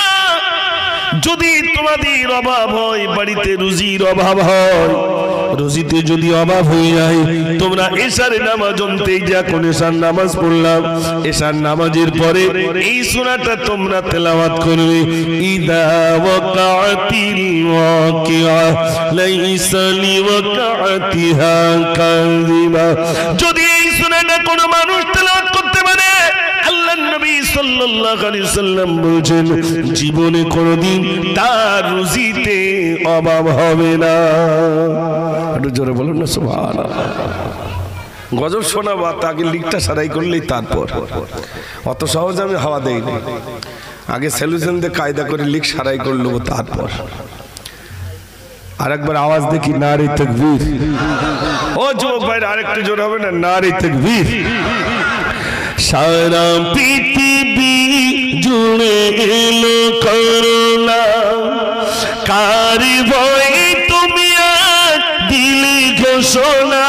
যদি তোমাদের অভাব হয়, বাড়িতে রুজির অভাব হয়, রুজিতে যদি অভাব হয়ে যায়, তোমরা এশার নামাজ অন্তে যখন এশার নামাজ পড়লাম, এশার নামাজের পরে এই সূরাটা তোমরা তেলাওয়াত করবে। ইদা ওয়াকাতিল ওয়াকিআ লাইসা লিওয়াকাতিহা কাযিবা। যদি এই সূরাটা কোনো মানুষ তেলাওয়াত করতে পারে, আল্লাহর নবী সাল্লাল্লাহু আলাইহি সাল্লাম বলেছেন, জীবনে কোনোদিন তার রুজিতে অভাব হবে না। একটু জোরে বলুন না সুবহানাল্লাহ। গজব শোনাবো, তাকে লিখটা সারাই করলেই তারপর। অত সহজ আমি হাওয়া দেই না, আগে সলিউশন দিয়ে কায়দা করে লিখ সারাই করলো, তারপর আরেকবার আওয়াজ দেখি, নারে তাকবীর। ও যুবক ভাই আরেকটু জোরে হবে না? নারে তাকবীর। সারা পৃথিবী জুড়ে এলো করুণা, কার ভয়ে তুমি আজ দিলে ঘোষণা।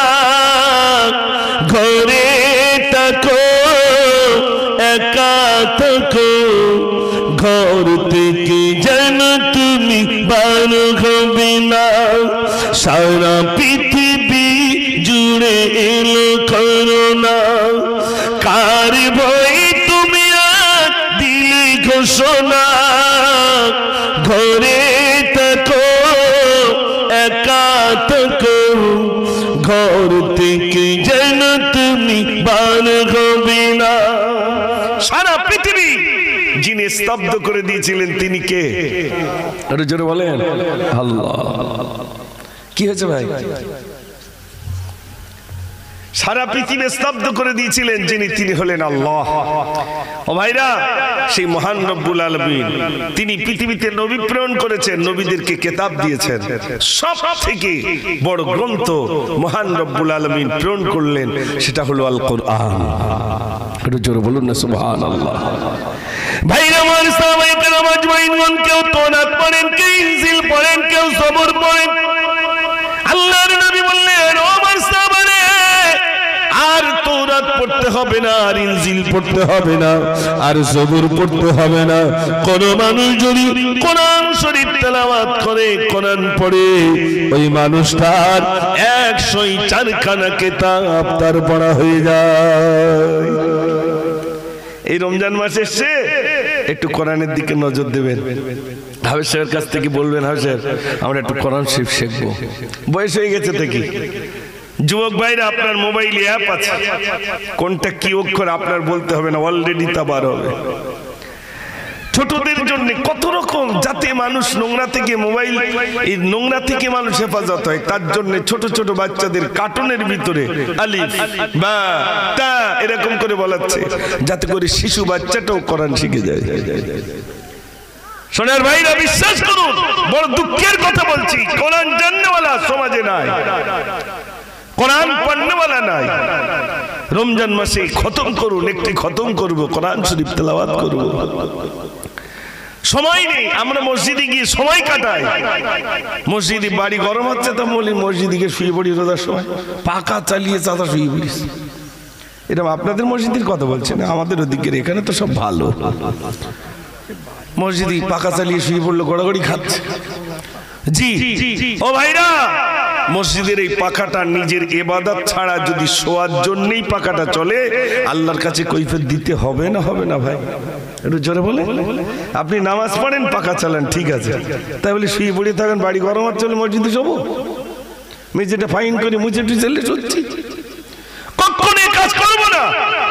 ঘরে থাকো একা থাকো, ঘর থেকে যেন তুমি বার হবে না। সারা পৃথিবী জুড়ে এলো করুণা, কার ভয়ে তুমি আজ দিলে ঘোষণা। ঘরে থাকো একা থাকো, ঘর থেকে যেন তুমি বার হবে না। সারা পৃথিবী যিনি স্তব্ধ করে দিয়েছিলেন তিনি কে? আরে জোরে বলেন আল্লাহ। কি হয়েছে ভাই? সারা পৃথিবী স্তব্ধ করে দিয়েছিলেন যিনি, তিনি হলেন আল্লাহ। ও ভাইরা, সেই মহান রব্বুল আলামিন তিনি পৃথিবীতে নবী প্রেরণ করেছেন, নবীদেরকে কিতাব দিয়েছেন। সব থেকে বড় গ্রন্থ মহান রব্বুল আলামিন প্রেরণ করলেন, সেটা হলো আল কোরআন। একটু জোরে বলুন না সুবহানাল্লাহ। ভাইরা আমার, সাহাবায়ে কেরাম আজমাইন, কেউ তাওরাত পড়েন, কেউ ইনজিল পড়েন, কেউ জবর পড়েন। আল্লাহর নবী বললেন, ও আমার সাহাবারে, আর তাওরাত পড়তে হবে না, আর ইনজিল পড়তে হবে না, আর জবর পড়তে হবে না। কোন মানুষ যদি কোরআন শরীফ তেলাওয়াত করে, কোরআন পড়ে, ওই মানুষটার একশো চারখানা কিতাব তার পড়া হয়ে যায়। এই রমজান মাস এসছে, একটু কোরআনের দিকে নজর দেবেন। হাফেজ সাহেবের কাছ থেকে বলবেন, হাফেজ সাহেব আমরা একটু কোরআন শরীফ শিখবো। বয়স হয়ে গেছে থেকে যুবক ভাইরা, আপনার মোবাইলে অ্যাপ আছে, কোনটা কি অক্ষর আপনার বলতে হবে না, অলরেডি তা বার হবে। ছোটদের জন্য কত রকম, যাতে মানুষ নোংরা থেকে, মোবাইল এই নোংরা থেকে মানুষ হেফাজত হয়, তার জন্য ছোট ছোট বাচ্চাদের কার্টুনের ভিতরে আলিফ বা তা এরকম করে বলাচ্ছে, যাতে করে শিশু বাচ্চাটাও কোরআন শিখে যায়। সোনার ভাইরা, বিশ্বাস করুন, বড় দুঃখের কথা বলছি, কোরআন জাননেওয়ালা সমাজে নাই, কোরআন পড়নেওয়ালা নাই। রমজান মাসে খতম করুন, একটি খতম করব, কোরআন শরীফ তেলাওয়াত করব। সময় নেই, আমরা মসজিদে গিয়ে সময় কাটাই। মসজিদে বাড়ি গরম হচ্ছে তো বলি মসজিদে গিয়ে শুয়ে পড়ি, রোজার সময় পাকা চালিয়ে চাঁদা শুয়ে পড়িস। এটা আপনাদের মসজিদের কথা বলছেন, আমাদের ওদিকের এখানে তো সব ভালো। মসজিদে পাকা চালিয়ে শুয়ে পড়লো, গড়াগড়ি খাচ্ছে। জি ও ভাইরা, মসজিদের এই পাখাটা নিজের ইবাদত ছাড়া যদি শোয়ার জন্যই পাখাটা চলে, আল্লাহর কাছে কৈফিয়ত দিতে হবে না হবে না ভাই? একটু জোরে বলে। আপনি নামাজ পড়েন, পাখা চালান, ঠিক আছে, তাই বলে শুয়ে পড়ে থাকেন, বাড়ি গরম হচ্ছে বলে মসজিদে শোবো? মেঝেটা ফাইন করে মুছে টুচেলে সত্যি কখনই কাজ করবো না।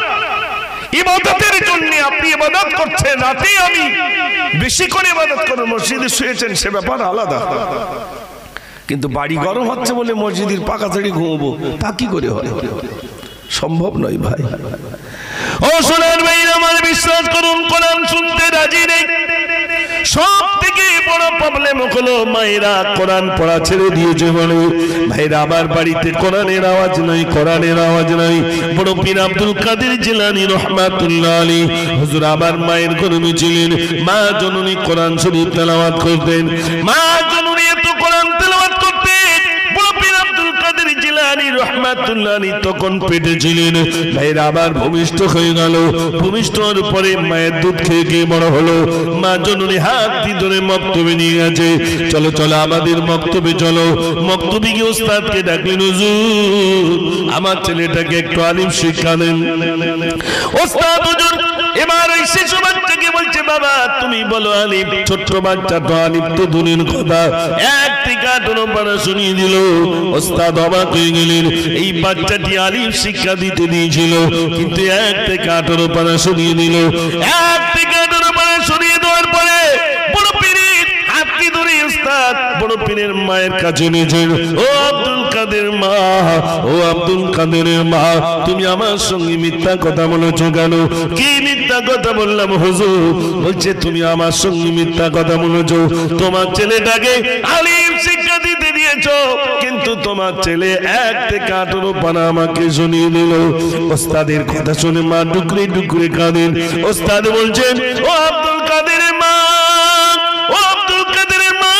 ইবাদতের জন্য আপনি ইবাদত করছেন, রাতে আমি বেশি করে ইবাদত করব, মসজিদে শুয়েছেন, সে ব্যাপার আলাদা। কিন্তু বাড়ি গরম হচ্ছে বলে মসজিদের পাকা ছেড়ে ঘুমবো, তা কি করে হয়? সম্ভব নয় ভাই। ও সোনার ভাই আমার, বিশ্বাস করুন, কোরআন শুনতে রাজি নেই। সব থেকে বড় প্রবলেম হলো মায়েরা কোরআন পড়া ছেড়ে দিয়েছে বলে। ভাইরা আমার, বাড়িতে কোরআনের আওয়াজ নাই, কোরআনের আওয়াজ নাই। বড় পীর আব্দুল কাদের জিলানী রহমাতুল্লাহ আলাইহি হুজুর আমার মায়ের গর্ভে ছিলেন, মা জননী কোরআন শরীফ তেলাওয়াত করতেন। মা জননী এত কোরআন তেলাওয়াত করতেন, বড় পীর আব্দুল কাদের জিলানী রহমাতুল্লাহ আলাইহি তখন পেটে ছিলেন। ভাইরা আবার ভূমিষ্ঠ হয়ে গেল। ভূমিষ্ঠ হওয়ার পরে মায়ের দুধ খেয়ে খেয়ে বড় হলো। মা জননী হাত দিয়ে ধরে মক্তবে নিয়ে গেছে, চলো চলো আমাদের মক্তবে চলো। মক্তবে গিয়ে ওস্তাদকে ডাকলেন, হুজুর আমার ছেলেটাকে একটু আলিম শিক্ষা দেন। ওস্তাদ হুজুর এবার ওই শিশু বাচ্চাকে বলছে, বাবা তুমি বলো আলিম। ছোট্ট বাচ্চা তো আলিম তো দূরের কথা, এক থেকে আঠারো পারা শুনিয়ে দিল। ওস্তাদ অবাক হয়ে গেলেন, এই বাচ্চাটি আলিম শিক্ষা দিতে দিয়েছিল, কিন্তু এক থেকে আঠারো পারা শুনিয়ে দিল। এক থেকে আঠারো পারা শুনিয়ে দেওয়ার পরে বড় পীরের হাতটি ধরে ওস্তাদ বড় পীরের মায়ের কাছে নিয়েছেন। ও আব্দুল কাদের মা, ও আব্দুল কাদেরের মা, তুমি আমার সঙ্গে মিথ্যা কথা বলেছো কেন? কি মিথ্যা কথা বললাম হুজুর? বলছে তুমি আমার সঙ্গে মিথ্যা কথা বলেছো। তোমার ছেলেটাকে আলিম শিক্ষা দিতে দিয়েছো, কিন্তু তোমার ছেলে এক থেকে আঠারো পানা আমাকে শুনিয়ে দিল। ওস্তাদের কথা শুনে মা ডুকরে ডুকরে কাঁদেন। ওস্তাদ বলছেন, ও আব্দুল কাদেরের মা, ও আব্দুল কাদেরের মা,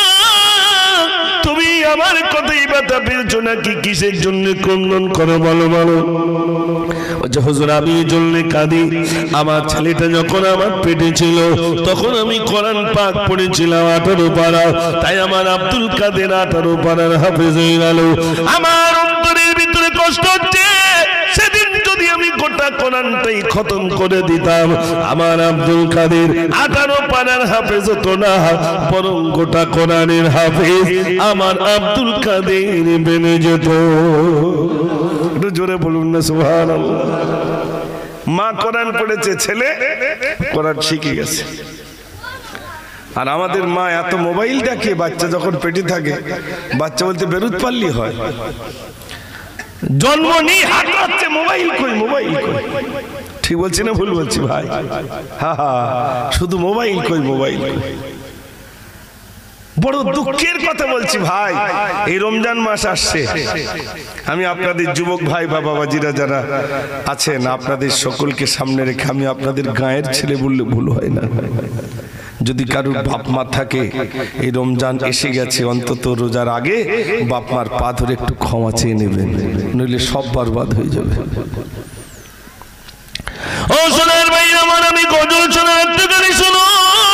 তুমি আমার কথাই ব্যথা পেয়েছো নাকি? কিসের জন্য ক্রন্দন করো বলো বলো? হুজুর আমি জন্য কাঁদি, আমার ছেলেটা যখন আমার পেটে ছিল তখন আমি কোরআন পাক পড়েছিলাম আঠারো পারা, তাই আমার আব্দুল কাদের আঠারো পারার হাফেজ হয়ে গেল। আমার অন্তরের ভিতরে কষ্ট হচ্ছে, সেদিন যদি আমি গোটা কোরআনটাই খতম করে দিতাম, আমার আব্দুল কাদের আঠারো পারার হাফেজ হতো না, বরং গোটা কোরআনের হাফেজ আমার আব্দুল কাদের বেনে যেত। একটু জোরে বলুন না সুবহানাল্লাহ। মা কোরআন পড়েছে, ছেলে কোরআন শিখে গেছে। আর আমাদের মা এত মোবাইল দেখে, বাচ্চা যখন পেটে থাকে, বাচ্চা বলতে বেরুত পারলি হয়, জন্ম নিয়ে হাত হচ্ছে মোবাইল কই মোবাইল কই, ঠিক বলছি না ভুল বলছি ভাই? হ্যাঁ হ্যাঁ, শুধু মোবাইল কই মোবাইল কই। বড় দুঃখের কথা বলছি ভাই, এই রমজান মাস আসছে, আমি আপনাদের যুবক ভাই বা বাবাজিরা যারা আছেন আপনাদের সকলকে সামনে রেখে আমি আপনাদের গায়ের ছেলে বললে ভুল হয় না। যদি কারোর বাপ মা থাকে, এই রমজান এসে গেছে, অন্তত রোজার আগে বাপ মার পা ধরে একটু ক্ষমা চেয়ে নেবেন, নইলে সব বরবাদ হয়ে যাবে। ও সোনার ভাই আমার, আমি গজল শোনার একটুখানি শুনো।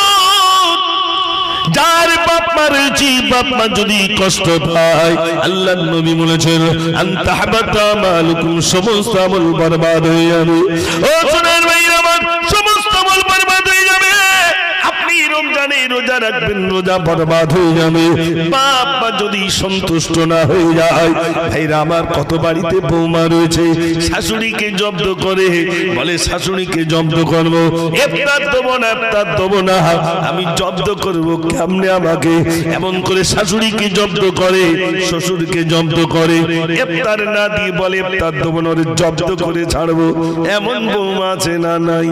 যার বাপ মা রয়েছে, বাপ মা যদি কষ্ট পায়, আল্লাহর নবী বলেছেন আনতা হাবাতা মালুকুম, সমস্ত আমল বরবাদ হয়ে যাবে। ও সোনার ভাই আমার, সমস্ত আমল বরবাদ হয়ে যাবে। আপনি রমজানে রোজা রাখবেন, রোজা বরবাদ হয়ে যাবে। বাপ মা যদি সন্তুষ্ট না হয়ে যায়, ভাইরা আমার, কত বাড়িতে বৌমা রয়েছে শাশুড়িকে জব্দ করে, বলে শাশুড়িকে জব্দ করবো, ইফতার দেবো না, ইফতার দেবো না, আমি জব্দ করবো কেমনে আমাকে, এমন করে শাশুড়িকে জব্দ করে, শ্বশুরকে জব্দ করে, ইফতার না দিয়ে বলে ইফতার দেবো না, ওরে জব্দ করে ছাড়বো। এমন বৌমা আছে না নাই?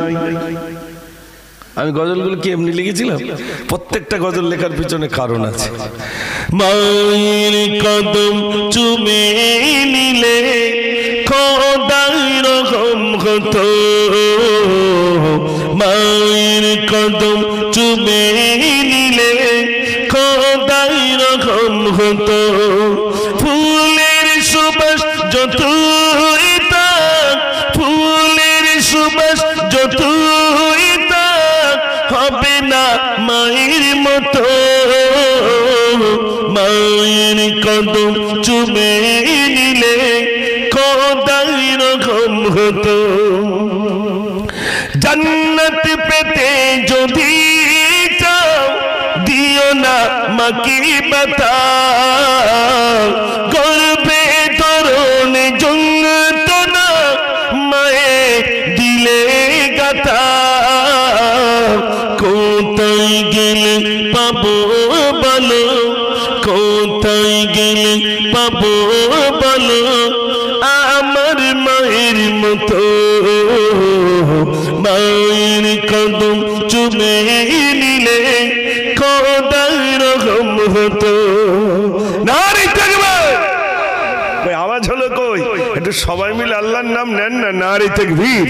আমি গজলগুলো কি এমনি লিখেছিলাম? প্রত্যেকটা গজল লেখার পিছনে কারণ আছে। মায়ের কদম চুমে নিলে খোদাই রকম হতো, মায়ের কদম চুমে নিলে খোদাই রকম হতো। ফুলের সুবাস যতই তাক, ফুলের সুবাস যতই তাক, হবে না মায়ের মতো। মায়ের কদম চুমে নিলে খোদাই রকম হতো। জান্নাত পেতে যদি চাও, দিও না মাকে বাতা, গর্বে ধরনে যন্ত্রণা মায়ে দিলে গাতা। কোথায় গেলে পাবো বলো, কোথায় গেলে পাবো বলো আমার মায়ের মতো। মায়ের কদম চুমে নিলে খোদাই রকম হতো। নারী তাকবীর, ওই আওয়াজ হলো কই? একটু সবাই মিলে আল্লাহর নাম নেন না, নারী তাকবীর।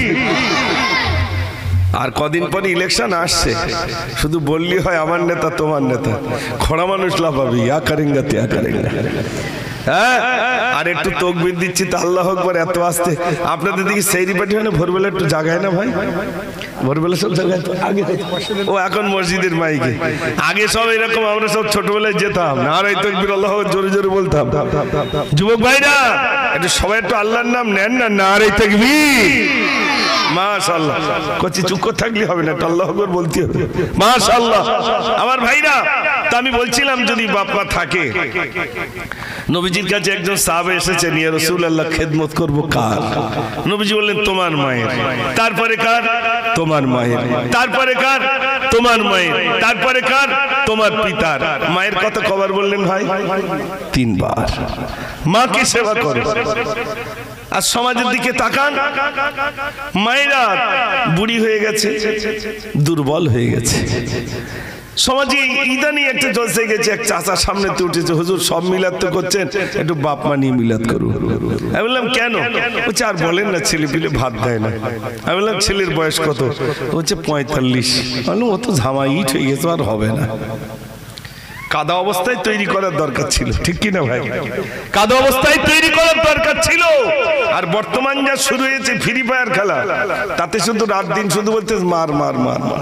আর কদিন পরে ইলেকশন আসছে, শুধু বললি হয় আমার নেতা তোমার নেতা, খোড়া মানুষ লাফাবি, ইয়া করেঙ্গা তিয়া করেঙ্গা। হ্যাঁ, আর একটু তকবীর দিচ্ছি তো আল্লাহু আকবার এত আসতে। আপনাদের দিকে সেইরি পার্টি হয় না ভোরবেলা একটু জাগায় না ভাই? ভোরবেলা সব জায়গায় আগে ও এখন মসজিদের মাইকে, আগে সব এরকম আমরা সব ছোটবেলায় যেতাম, নারায়ে তাকবীর আল্লাহু জোরে জোরে বলতাম। যুবক ভাইরা একটু সবাই একটু আল্লাহর নাম নেন না, নারায়ে তাকবীর। মাশাআল্লাহ, কচি চুপ করে থাকলে হবে না, আল্লাহু আকবার বলতে হবে। মাশাআল্লাহ আমার ভাইরা, তা আমি বলছিলাম যদি বাপ মা থাকে, নবীজির কাছে একজন সাহাবা এসেছেন, ইয়া রাসূলুল্লাহ খেদমত করব কার? নবীজি বললেন তোমার মায়ের। তারপরে কার? তোমার মায়ের। তারপরে কার? তোমার মায়ের। তারপরে কার? তোমার পিতার। মায়ের কথা কবার বললেন ভাই? তিনবার। মাকে সেবা করো। আর সমাজের দিকে তাকান, মায়েরা বুড়ি হয়ে গেছে, দুর্বল হয়ে গেছে। সমাজে ইদানি একটা জলসে গেছে, এক চাচার সামনে তো উঠেছে, হুজুর সব মিলাদ তো করছেন, একটু বাপ মা নিয়ে মিলাদ করুন। আমি বললাম কেন? বলছে আর বলেন না, ছেলে পিলে ভাত দেয় না। আমি বললাম ছেলের বয়স কত? বলছে পঁয়তাল্লিশ। বললাম ও তো ঝামা ইট হয়ে গেছে, আর হবে না। কাদা অবস্থায় তৈরি করার দরকার ছিল, ঠিক কিনা ভাই? কাদা অবস্থায় তৈরি করার দরকার ছিল। আর বর্তমান যা শুরু হয়েছে ফ্রি ফায়ার খেলা, তাতে শুধু রাত দিন শুধু বলতে মার মার মার মার।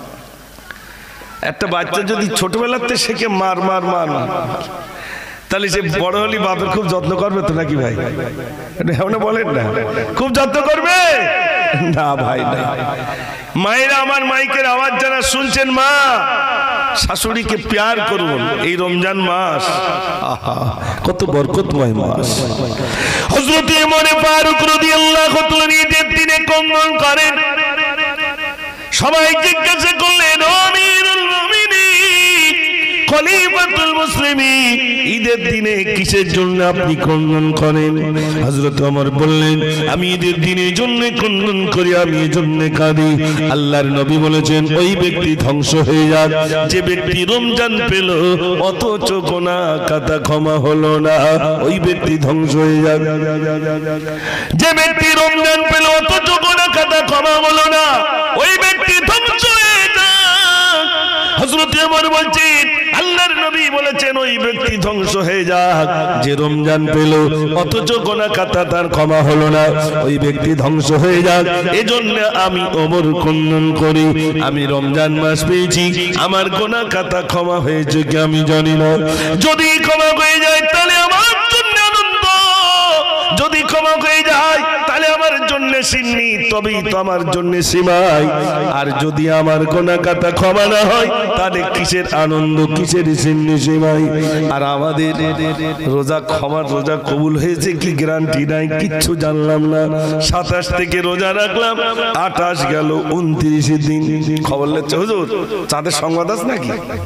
একটা বাচ্চা যদি ছোটবেলাতে শেখে মার মার মার মার, তাহলে সে বড় হলে বাপের খুব যত্ন করবে তো নাকি ভাই? এটা বলেন না, খুব যত্ন করবে না ভাই না। মায়েরা আমার মাইকের আওয়াজ যারা শুনছেন, মা শাশুড়িকে প্যার করুন। এই রমজান মাস আহা কত বরকতময় মাস। হযরত ওমর ফারুক রাদিয়াল্লাহু তাআলা নিজের দিনে কম্বল করেন। সবাই জিজ্ঞাসা করলেন, ও আমিরুল মুমিনিন, খলিফাতুল মুসলিমিন ঈদের দিনে কিসের জন্য আপনি খণ্ডন করেন? হযরত ওমর বললেন, আমি ঈদের দিনের জন্য খণ্ডন করি, আমি এই জন্য কাঁদি। আল্লাহর নবী বলেছেন, ওই ব্যক্তি ধ্বংস হয়ে যাক যে ব্যক্তি রমজান পেল অথচ গুনাহ খাতা ক্ষমা হলো না, ওই ব্যক্তি ধ্বংস হয়ে যাক। যে ব্যক্তি রমজান পেল অথচ গুনাহ খাতা ক্ষমা হলো না, ওই ব্যক্তি ধ্বংস হয়ে যাক। হযরত ওমর বলছেন, আল্লাহর নবী বলেছেন, ওই ব্যক্তি ধ্বংস হয়ে যাক যে রমজান পেল অথচ গুনাহ খাতা তার ক্ষমা হলো না, ওই ব্যক্তি ধ্বংস হয়ে যাক। এজন্য আমি ওমর খণ্ডন করি, আমি রমজান মাস পেয়েছি, আমার গুনাহ খাতা ক্ষমা হয়েছে কি আমি জানি না। যদি ক্ষমা হয়ে যায় তাহলে আমার জন্য আনন্দ, যদি ক্ষমা হয়ে যায় তাহলে আমার জন্য সিন্নি, তবেই তো আমার জন্য সিমাই। আর যদি আমার গুনাহ খাতা ক্ষমা না হয় তাহলে কিসের আনন্দ, কিসের সিন্নি সিমাই? আর আমাদের রোজা ক্ষমার রোজা কবুল হয়েছে কি গ্যারান্টি নাই, কিচ্ছু জানলাম না। সাতাশ থেকে রোজা রাখলাম, আঠাশ গেল, উনত্রিশ দিন খবর নিচ্ছে, হুজুর চাঁদের সংবাদ আছে নাকি?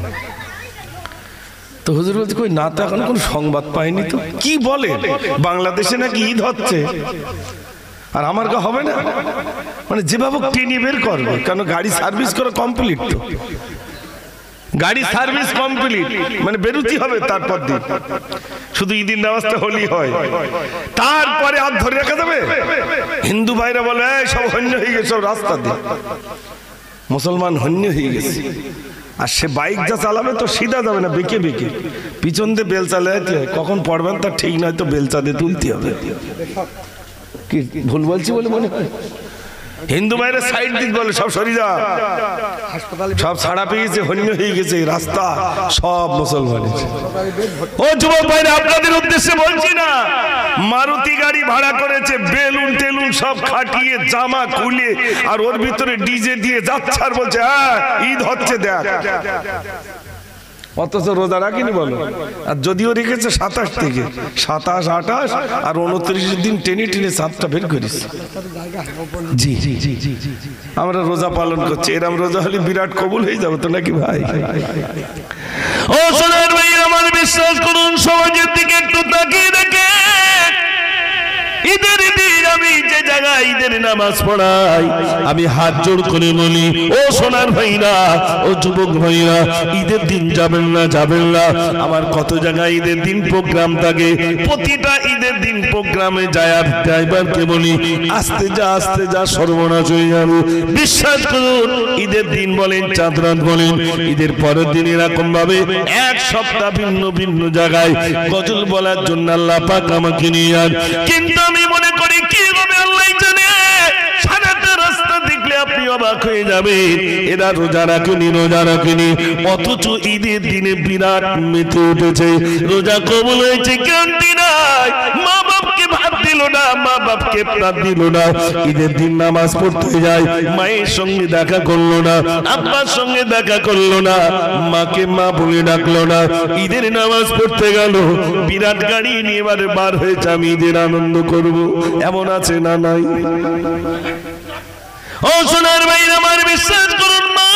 তো হুজুর বলছে, কই না তো, এখন কোন সংবাদ পাইনি তো। কি বলে বাংলাদেশে নাকি ঈদ হচ্ছে, আর আমার কা হবে না? মানে যেভাবে টেনে বের করবে, কেন গাড়ি সার্ভিস করা কমপ্লিট, তো গাড়ি সার্ভিস কমপ্লিট, মানে বেরুতি হবে তারপর দিন, শুধু ঈদের নামাজটা হলি হয়, তারপরে আর ধরে রাখা যাবে? হিন্দু ভাইরা বলে সব হন্য হয়ে গেছে, সব রাস্তা দিয়ে মুসলমান হন্য হয়ে গেছে। আর সে বাইক যা চালাবে তো সিধা যাবে না, বেঁকে বেঁকে পিছন দিয়ে বেল চালাতে, কখন পড়বেন তার ঠিক নয়, তো বেলচা দিয়ে তুলতে হবে। কি ভুল বলছি বলে মনে হয়? হিন্দু ভাইরা সাইড দিক বলে, সব সরিযা, সব ছাড়া পেয়েছে, হন্য হয়ে গেছে রাস্তা সব মুসলমানের। ও যুবক ভাইরা, আপনাদের উদ্দেশ্যে বলছি না, মারুতি গাড়ি ভাড়া করেছে, বেলুন টেলুন সব খাটিয়ে জামা খুলে আর ওর ভিতরে ডিজে দিয়ে যাচ্ছে, আর বলছে হ্যাঁ ঈদ হচ্ছে দেখ, অথচ রোজা রাখিনি বলো। আর যদিও রেখেছে সাতাশ থেকে, সাতাশ আঠাশ আর উনত্রিশ দিন টেনে টেনে সাতটা বের করিস। জি আমরা রোজা পালন করছি, এরম রোজা হলে বিরাট কবুল হয়ে যাবে তো নাকি ভাই? ও সোনার ভাই, আমার বিশ্বাস করুন, সমাজের দিকে একটু তাকিয়ে দেখে, ঈদের দিন আমি যে জায়গায় ঈদের নামাজ পড়াই, আমি হাত জোড় করে বলি, ও সোনার ভাইরা, ও যুবক ভাইরা, ঈদের দিন যাবেন না, যাবেন না। আমার কত জায়গায় ঈদের দিন প্রোগ্রাম থাকে, প্রতিটা ঈদের দিন প্রোগ্রামে যায়, আর ড্রাইভারকে বলি আস্তে যা, আস্তে যা, সর্বনাশ হয়ে যাবে। বিশ্বাস করুন, ঈদের দিন বলেন, চাঁদ রাত বলেন, ঈদের পরের দিন এরকম ভাবে এক সপ্তাহ ভিন্ন ভিন্ন জায়গায় গজল বলার জন্য আল্লাহ পাক আমাকে নিয়ে যান। কিন্তু আমি মনে করি কি হবে আল্লাহ জানে, সারাটা রাস্তা দেখলে আপনি অবাক হয়ে যাবেন, এরা রোজা রাখেনি, রোজা রাখেনি, অথচ ঈদের দিনে বিরাট মেতে উঠেছে, রোজা কবুল হয়েছে, গ্যারান্টি নাই। মা বাপকে ভাত দিল না, মা বাপকে প্রাণ দিল না, ঈদের দিন নামাজ পড়তে যায়, মায়ের সঙ্গে দেখা করলো না, আব্বার সঙ্গে দেখা করলো না, মাকে মা বলে ডাকলো না, ঈদের নামাজ পড়তে গেল, বিরাট গাড়ি নিয়ে এবারে বার হয়েছে, আমি ঈদের আনন্দ করব, এমন আছে না নাই? ও সোনার ভাই, আমার বিশ্বাস করুন, মা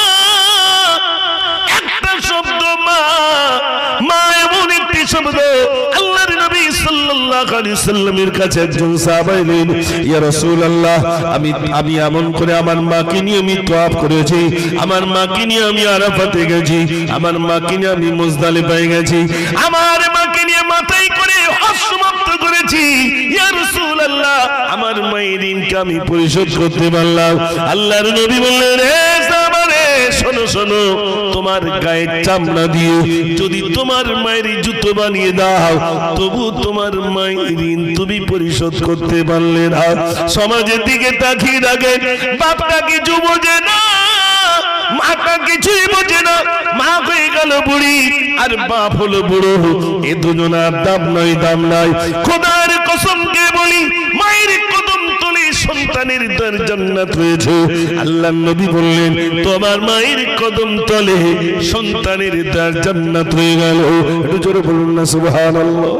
একটা শব্দ, মা মা এমন একটি শব্দ। আল্লাহর নবী সাল্লাল্লাহু আলাইহি সাল্লামের কাছে একজন সাহাবা এলেন, ইয়া রাসূলুল্লাহ, আমি আমি এমন করে আমার মাকে নিয়ে আমি তওয়াফ করেছি, আমার মাকে নিয়ে আমি আরাফাতে গেছি, আমার মাকে নিয়ে আমি মুজদালিফায় গেছি, আমার মাকে নিয়ে মাথায় করে হজ সমাপ্ত করেছি, ইয়া রাসূলুল্লাহ, আমার মায়ের ঋণকে আমি পরিশোধ করতে পারলাম। আল্লাহর নবী বললেন, হে সাহাবা রে, শোনো শোনো, তোমার গায়ের চামড়া দিয়ে যদি তোমার মায়ের জুতো বানিয়ে দাও, তবু তোমার মায়ের ঋণ তুমি পরিশোধ করতে পারলে না। সমাজের দিকে তাকিয়ে দেখেন, বাপটা কিছু বোঝে না, মাটা কিছুই বোঝে না, মা হয়ে গেল বুড়ি আর বাপ হলো বুড়ো, এ দুজনার দাম নাই, দাম নাই। খোদার কসমকে বলি, মায়ের কদম তলে সন্তানের দর জান্নাত রয়েছে। আল্লাহর নবী বললেন, তোমার মায়ের কদম তলে সন্তানের দর জান্নাত হয়ে গেল। একটু জোরে বলুন না সুবহানাল্লাহ।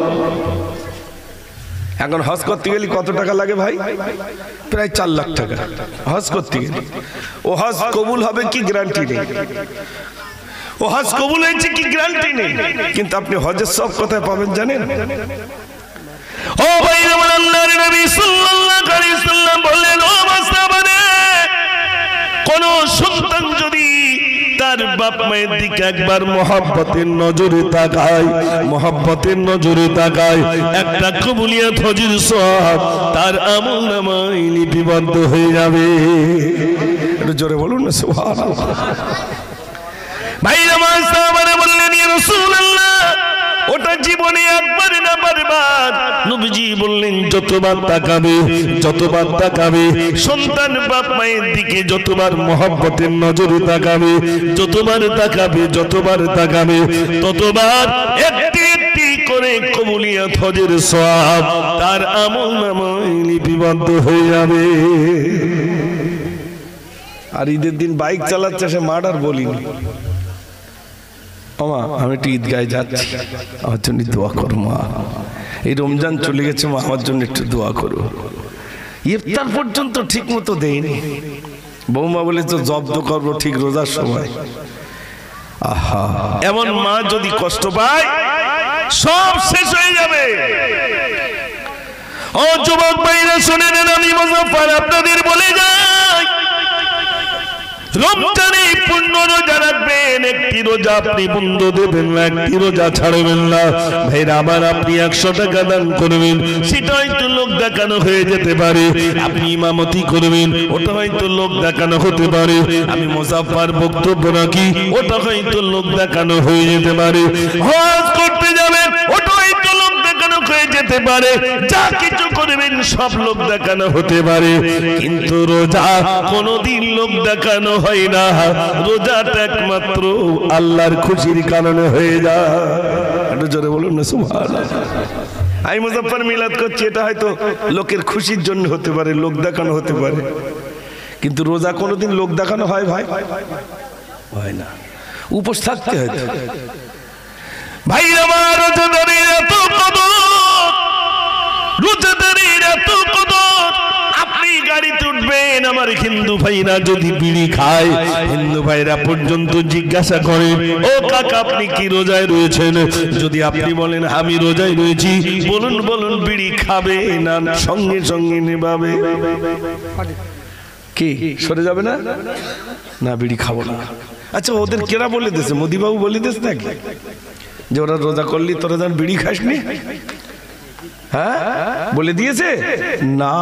এখন হজ করতে গেলে কত টাকা লাগে ভাই? প্রায় চার লাখ টাকা হজ করতে গেলে। ও হজ কবুল হবে কি গ্যারান্টি নেই। ও হজ কবুল হয়েছে কি গ্যারান্টি নেই, কিন্তু আপনি হজের সব কোথায় পাবেন জানেন? ও ভাই আমার আল্লাহর নবী সাল্লাল্লাহু আলাইহি সাল্লাম বললেন, ও মাসহাবারে, কোন সন্তান যদি তার বাপ মায়ের দিকে একবার মহব্বতের নজরে তাকায়, মহব্বতের নজরে তাকায়, একটা কবুলিয়াত হজের সওয়াব তার আমলনামায় লিপিবদ্ধ হয়ে যাবে। একটু জোরে বলুন না সুবহানাল্লাহ। ভাই আমার সাহাবারা বললেন, ইয়া রাসূলুল্লাহ, ওটা জীবনে একবার না বারবার? নবীজি বললেন, যতবার তাকাবে, যতবার তাকাবে, সন্তান বাপ মায়ের দিকে যতবার মহব্বতের নজরে তাকাবে, যতবার তাকাবে, যতবার তাকাবে, ততবার একটি একটি করে কবুলিয়াত হজের সওয়াব তার আমলনামায় লিপিবদ্ধ হয়ে যাবে। আর ঈদের দিন বাইক চালাচ্ছে সে মার্ডার বলিনি, মা আমি একটু ঈদগায় যাচ্ছি, আমার জন্য দোয়া করো মা, এই রমজান চলে গেছে মা, আমার জন্য একটু দোয়া করো। ইফতার পর্যন্ত ঠিক মতো দেয়নি, বৌমা বলে তো জব্দ করবো ঠিক রোজার সময়। আহা, এমন মা যদি কষ্ট পায় সব শেষ হয়ে যাবে। ও যুবক ভাইরা শুনে নেন, আমি মুজাফফর আপনাদের বলে যাই, রমজানে পূর্ণ রোজা রাখবেন, একটি রোজা আপনি বন্ধ দেবেন না, একটি রোজা ছাড়বেন না। ভাইরা আবার আপনি একশো টাকা দান করবেন, সেটা হয়তো লোক দেখানো হয়ে যেতে পারে। আপনি ইমামতি করবেন, ওটা হয়তো লোক দেখানো হতে পারে। আমি মুজাফফর বক্তব্য রাখি, ওটা হয়তো লোক দেখানো হয়ে যেতে পারে। হজ করতে যাবেন, ওটা হয়তো লোক দেখানো হয়ে যেতে পারে। যা কিছু করবেন সব লোক দেখানো হতে পারে, কিন্তু রোজা কোনোদিন লোক দেখানো হয় না। রোজাটা একমাত্র আল্লাহর খুশির কারণে হয়ে যায়। একটু জোরে বলুন না সুবহানাল্লাহ। আমি মুজাফফর মিলাদ করছি, এটা হয়তো লোকের খুশির জন্য হতে পারে, লোক দেখানো হতে পারে, কিন্তু রোজা কোনোদিন লোক দেখানো হয় ভাই? হয় না, উপোস থাকতে হয়। ভাই আমার রোজাদারের এত কদর, রোজাদারের এত কদর। আপনি গাড়িতে উঠবেন, আমার হিন্দু ভাইরা যদি বিড়ি খায়, হিন্দু ভাইরা পর্যন্ত জিজ্ঞাসা করে, ও কাকা আপনি কি রোজায় রয়েছেন? যদি আপনি বলেন আমি রোজায় রয়েছি, বলুন বলুন বিড়ি খাবে না সঙ্গে সঙ্গে নেবাবে? কি সরে যাবে না? না বিড়ি খাবো না। আচ্ছা ওদের কেরা বলে দিয়েছে? মোদিবাবু বলে দিয়েছে নাকি যে ওরা রোজা করলি তোরা যেন বিড়ি খাসনি? হ্যাঁ বলে দিয়েছে না।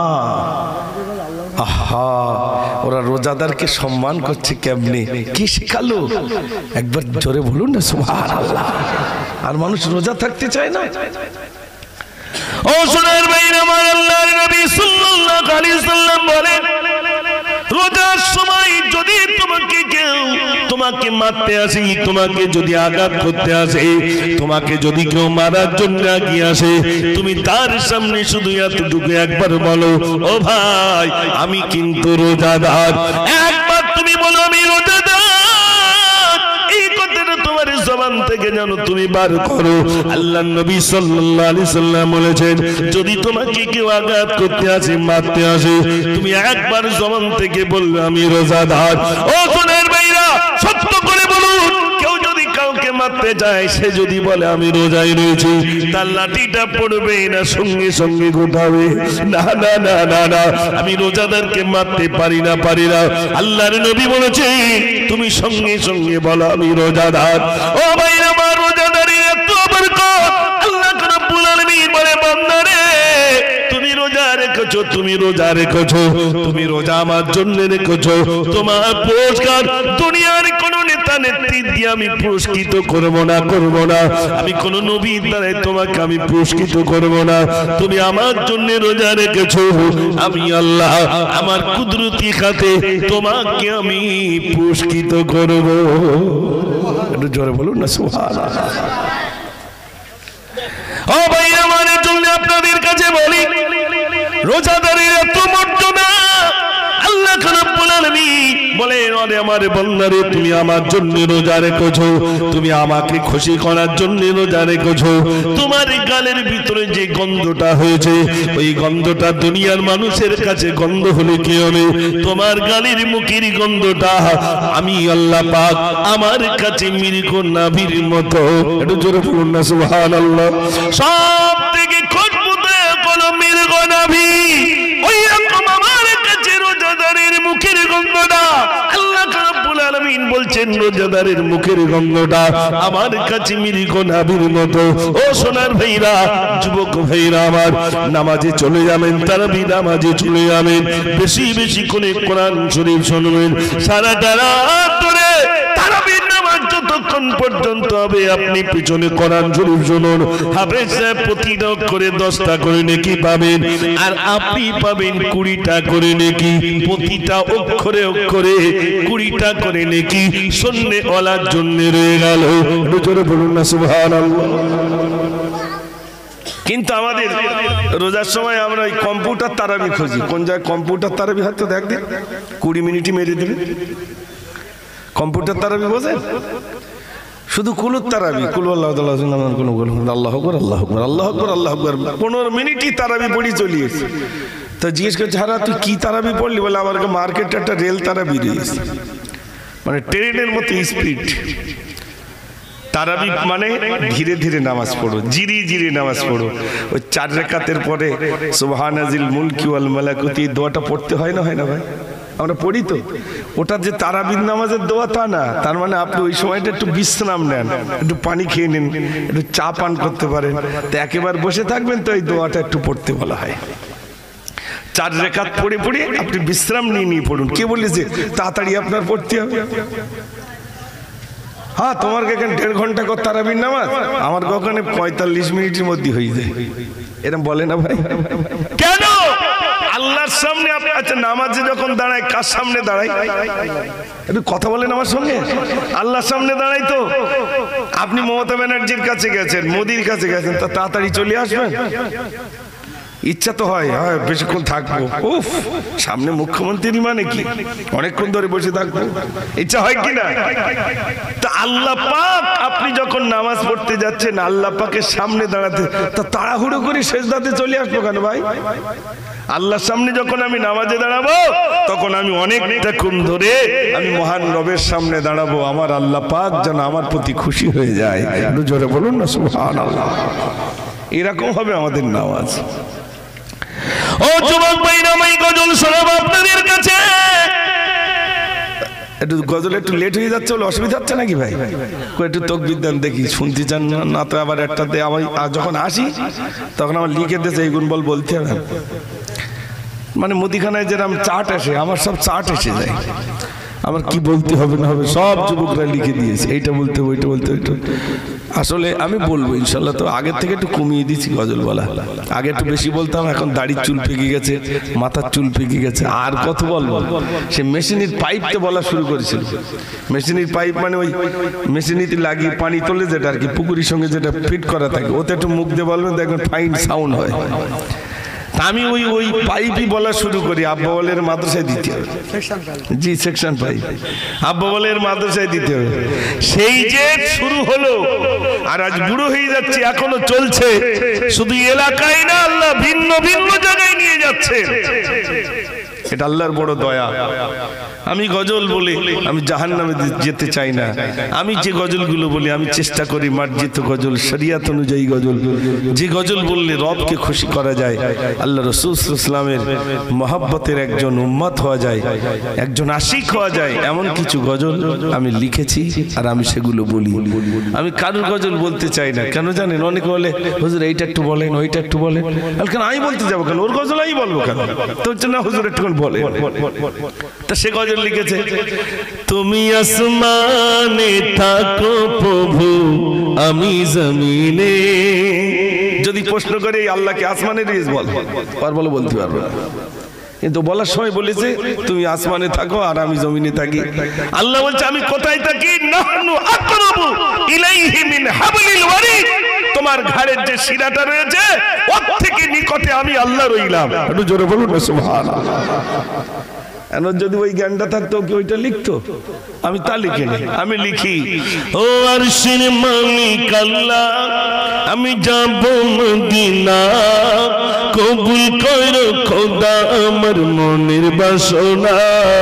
আহা, ওরা রোজাদারকে সম্মান করছে কেমনে, কি শিখালো? একবার জোরে বলুন না সুবহানাল্লাহ। আর মানুষ রোজা থাকতে চায় না। ও সোনার ভাইরা, আমার আল্লাহর নবী সাল্লাল্লাহু আলাইহি সাল্লাম বলেন, রোজার সময় যদি তোমাকে কেউ তোমাকে মারতে আসে, তোমাকে যদি আঘাত করতে আসে, তোমাকে যদি কেউ মারার জন্য এগিয়ে আসে, তুমি তার সামনে শুধু এতটুকু একবার বলো, ও ভাই আমি কিন্তু রোজাদার। একবার তুমি বলো আমি রোজাদার, এই কথাটা তোমার জবান থেকে যেন তুমি বার করো। আল্লাহর নবী সাল্লাল্লাহু আলাইহি সাল্লাম বলেছেন, যদি তোমাকে কেউ আঘাত করতে আসে, মারতে আসে, তুমি একবার জবান থেকে বলবে আমি রোজাদার। ও সোনার ভাইরা, সত্য করে বলুন, কেউ যদি কাউকে মারতে যায়, সে যদি বলে আমি রোজায় রয়েছি, তার লাঠিটা পড়বে না সঙ্গে সঙ্গে গোটাবে? না না না না না, আমি রোজাদারকে মারতে পারি না পারি না। আল্লাহর নবী বলেছে তুমি সঙ্গে সঙ্গে বলো আমি রোজাদার। ও ভাই আমার রোজাদারের এত বরকত, আল্লাহ রাব্বুল আলামিন বলে বান্দারে তুমি রোজা রেখেছো, তুমি রোজা রেখেছো, তুমি রোজা আমার জন্য রেখেছো। তোমার পুরস্কার দুনিয়ার কোন নেতা নেত্রী দিয়ে আমি পুরস্কৃত করব না করব না, আমি কোন নবীর দ্বারা তোমাকে আমি পুরস্কৃত করব না। তুমি আমার জন্য রোজা রেখেছো, আমি আল্লাহ আমার কুদরতি খাতে তোমাকে আমি পুরস্কৃত করব। একটু জোরে বলুন না সুবহানাল্লাহ। ও ভাই আমার জন্য আপনাদের কাছে বলি, রোজাদারের এত মর্যাদা আল্লাহ রাব্বুল আলামিন বলেন আরে আমার বান্দারে তুমি আমার জন্য রোজা রেখেছো, তুমি আমাকে খুশি করার জন্য রোজা রেখেছো। তোমার গালের ভিতরে যে গন্ধটা হয়েছে ওই গন্ধটা দুনিয়ার মানুষের কাছে গন্ধ হলে কি হবে? তোমার গালের মুখের গন্ধটা আমি আল্লাহ পাক আমার কাছে মৃগ নাভির মতো। একটু জোরে বলুন না সুবহানাল্লাহ। সব থেকে খুশবুতে কোনো মৃগ নাভি, ওই রকম আমার কাছে রোজাদারের মুখের গন্ধটা আল্লাহ রাব্বুল আলামিন বলছেন রোজাদারের মুখের গন্ধটা আমার কাছে মৃগ নাভির মতো। ও সোনার ভাইরা, যুবক ভাইরা আমার, নামাজে চলে যাবেন, তারাবি নামাজে চলে যাবেন, বেশি বেশি করে কোরআন শরীফ শুনবেন। সারাটা রাত ধরে তারাবির নামাজ যতক্ষণ পর্যন্ত হবে আপনি পিছনে কোরআন শরীফ শুনুন। হাফেজ সাহেব প্রতিটা করে দশটা করে নেকি পাবেন, আর আপনি পাবেন কুড়িটা করে নেকি। প্রতিটা অক্ষরে অক্ষরে কুড়িটা করে নেকি শূন্য ওয়ালার জন্য রয়ে গেল। জোরে বলুন না সুবহানাল্লাহ। কিন্তু আমাদের রোজার সময় আমরা ওই কম্পিউটার তারাবি খুঁজি। কোন জায়গায় কম্পিউটার তারাবি হয়তো দেখ দেখ কুড়ি মিনিটই মেরে দেবে। কম্পিউটার তারাবি বোঝেন? শুধু কুলুর তারাবি, কুল আল্লাহ আল্লাহ আকবার আল্লাহ আকবার আল্লাহ আকবার আল্লাহ আকবার পনেরো মিনিটই তারাবি পড়ি চলিয়েছে। তো জিজ্ঞেস করছে হারা তুই কি তারাবি পড়লি? বলে আমার মার্কেটে একটা রেল তারাবি রয়েছে, মানে ট্রেনের মতো স্পিড। তারাবি মানে ধীরে ধীরে নামাজ পড়ো, জিরি জিরি নামাজ পড়ো। ওই চার রাকাতের পরে সুবহানাজিল মুলকি ওয়াল মালাকুতি দোয়াটা পড়তে হয় না, হয় না ভাই? আমরা পড়ি তো। ওটা যে তারাবির নামাজের দোয়া তা না। তার মানে আপনি ওই সময়টা একটু বিশ্রাম নেন, একটু পানি খেয়ে নিন, একটু চা পান করতে পারেন। তো একেবারে বসে থাকবেন তো এই দোয়াটা একটু পড়তে বলা হয়। চার রাকাত পড়ে পড়ে আপনি বিশ্রাম নিয়ে নিয়ে পড়ুন। কে বলেছে তাড়াতাড়ি আপনার পড়তে হবে? হ্যাঁ, তোমার এখানে দেড় ঘন্টা কর তারাবির নামাজ, আমার ওখানে পঁয়তাল্লিশ মিনিটের মধ্যে হয়ে যায়। এরকম বলে না ভাই? কেন? আল্লাহর সামনে। আচ্ছা, নামাজে যখন দাঁড়ায় কার সামনে দাঁড়ায়? একটু কথা বলেন আমার সঙ্গে। আল্লাহর সামনে দাঁড়াই তো। আপনি মমতা ব্যানার্জির কাছে গেছেন, মোদির কাছে গেছেন, তা তাড়াতাড়ি চলে আসবেন? ইচ্ছা তো হয় হ্যাঁ বেশিক্ষণ থাকবো, উফ সামনে মুখ্যমন্ত্রী মানে কি অনেকক্ষণ ধরে বসে থাকবো, ইচ্ছা হয় কি না? তা আল্লাহ পাক আপনি যখন নামাজ পড়তে যাচ্ছেন আল্লাহ পাকের সামনে দাঁড়াতে, তা তাড়াহুড়ো করে সেজদাতে চলে আসবো কেন ভাই? আল্লাহর সামনে যখন আমি নামাজে দাঁড়াবো তখন আমি অনেকটাক্ষণ ধরে আমি মহান রবের সামনে দাঁড়াবো, আমার আল্লাহ পাক যেন আমার প্রতি খুশি হয়ে যায়। একটু জোরে বলুন না সুবহানাল্লাহ। এরকম হবে আমাদের নামাজ। ও যুবক ভাইরা, আমি গজল শোনাবো আপনাদের কাছে। একটু গজল একটু লেট হয়ে যাচ্ছে বলে অসুবিধা হচ্ছে নাকি ভাই? একটু তকবির দেন দেখি, শুনতে চান না তো আবার একটাতে আমার যখন আসি তখন আমার লিখে দিয়েছে এই গুণ বল বলতে হবে। মানে মুদিখানায় যেরকম চাট আসে আমার সব চাট এসে যায়, আমার কি বলতে হবে না হবে সব যুবকরা লিখে দিয়েছে, এইটা বলতে হবে ওইটা বলতে হবে। আসলে আমি বলবো ইনশাল্লাহ, তো আগের থেকে একটু কমিয়ে দিয়েছি গজল বলা। আগে একটু বেশি বলতাম, এখন দাড়ির চুল পেকে গেছে, মাথার চুল পেকে গেছে, আর কত বলবো? সে মেশিনের পাইপতে বলা শুরু করেছিল। মেশিনের পাইপ মানে ওই মেশিনিতে লাগিয়ে পানি তোলে যেটা আর কি, পুকুরের সঙ্গে যেটা ফিট করা থাকে, ওতে একটু মুখ দিয়ে বলবেন দেখবেন ফাইন সাউন্ড হয়। আমি ওই ওই পাইপই বলা শুরু করি, আব্বা বলের মাদ্রাসায় দিতে হবে। জি সেকশন পাইপ আব্বা বলের মাদ্রাসায় দিতে হবে। সেই যে শুরু হলো আর আজ বুড়ো হয়ে যাচ্ছে, এখনো চলছে। শুধু এলাকায় না, আল্লাহ ভিন্ন ভিন্ন জায়গায় নিয়ে যাচ্ছে। এটা আল্লাহর বড় দয়া। আমি গজল বলি, আমি জাহান্নামে যেতে চাই না। আমি যে গজলগুলো বলি আমি চেষ্টা করি মার্জিত গজল, শরিয়াত অনুযায়ী গজল, যে গজল বললে রবকে খুশি করা যায়, আল্লাহ রাসূল সাল্লাল্লাহু আলাইহি ওয়াসাল্লামের মহব্বতের একজন উম্মত হওয়া যায়, একজন আশিক হওয়া যায়, এমন কিছু গজল আমি লিখেছি আর আমি সেগুলো বলি। আমি কারোর গজল বলতে চাই না। কেন জানেন? অনেকে বলে হুজুর এইটা একটু বলেন, ওইটা একটু বলেন। কেন আমি বলতে যাবো কেন? ওর গজল আমি বলবো কেন? তো হচ্ছে না হুজুর একটু বলে। তা সে গজল লিখেছে, তুমি আসমানে থাকো প্রভু আমি জমিনে। যদি প্রশ্ন করে আল্লাহকে আসমানে রিজ বল, আর বলো বলতে পারবে না। কিন্তু বলার সময় বলেছে তুমি আসমানে থাকো আর আমি জমিনে থাকি। আল্লাহ বলছে আমি কোথায় থাকি? নাহনু আকরাবু ইলাইহি মিন হাবলিল ওয়ারিদ। তোমার ঘাড়ের যে শিরাটা রয়েছে ওর থেকে নিকটে আমি আল্লাহ রইলাম। একটু জোরে বলুন না সুবহানাল্লাহ। এখন যদি ওই জ্ঞানটা থাকতো কি ওইটা লিখতো? আমি তা লিখি না, আমি লিখি ও আরশের মালিক আল্লাহ, আমি যাব মদিনা, কবুল করো খোদা আমার মনের বাসনা,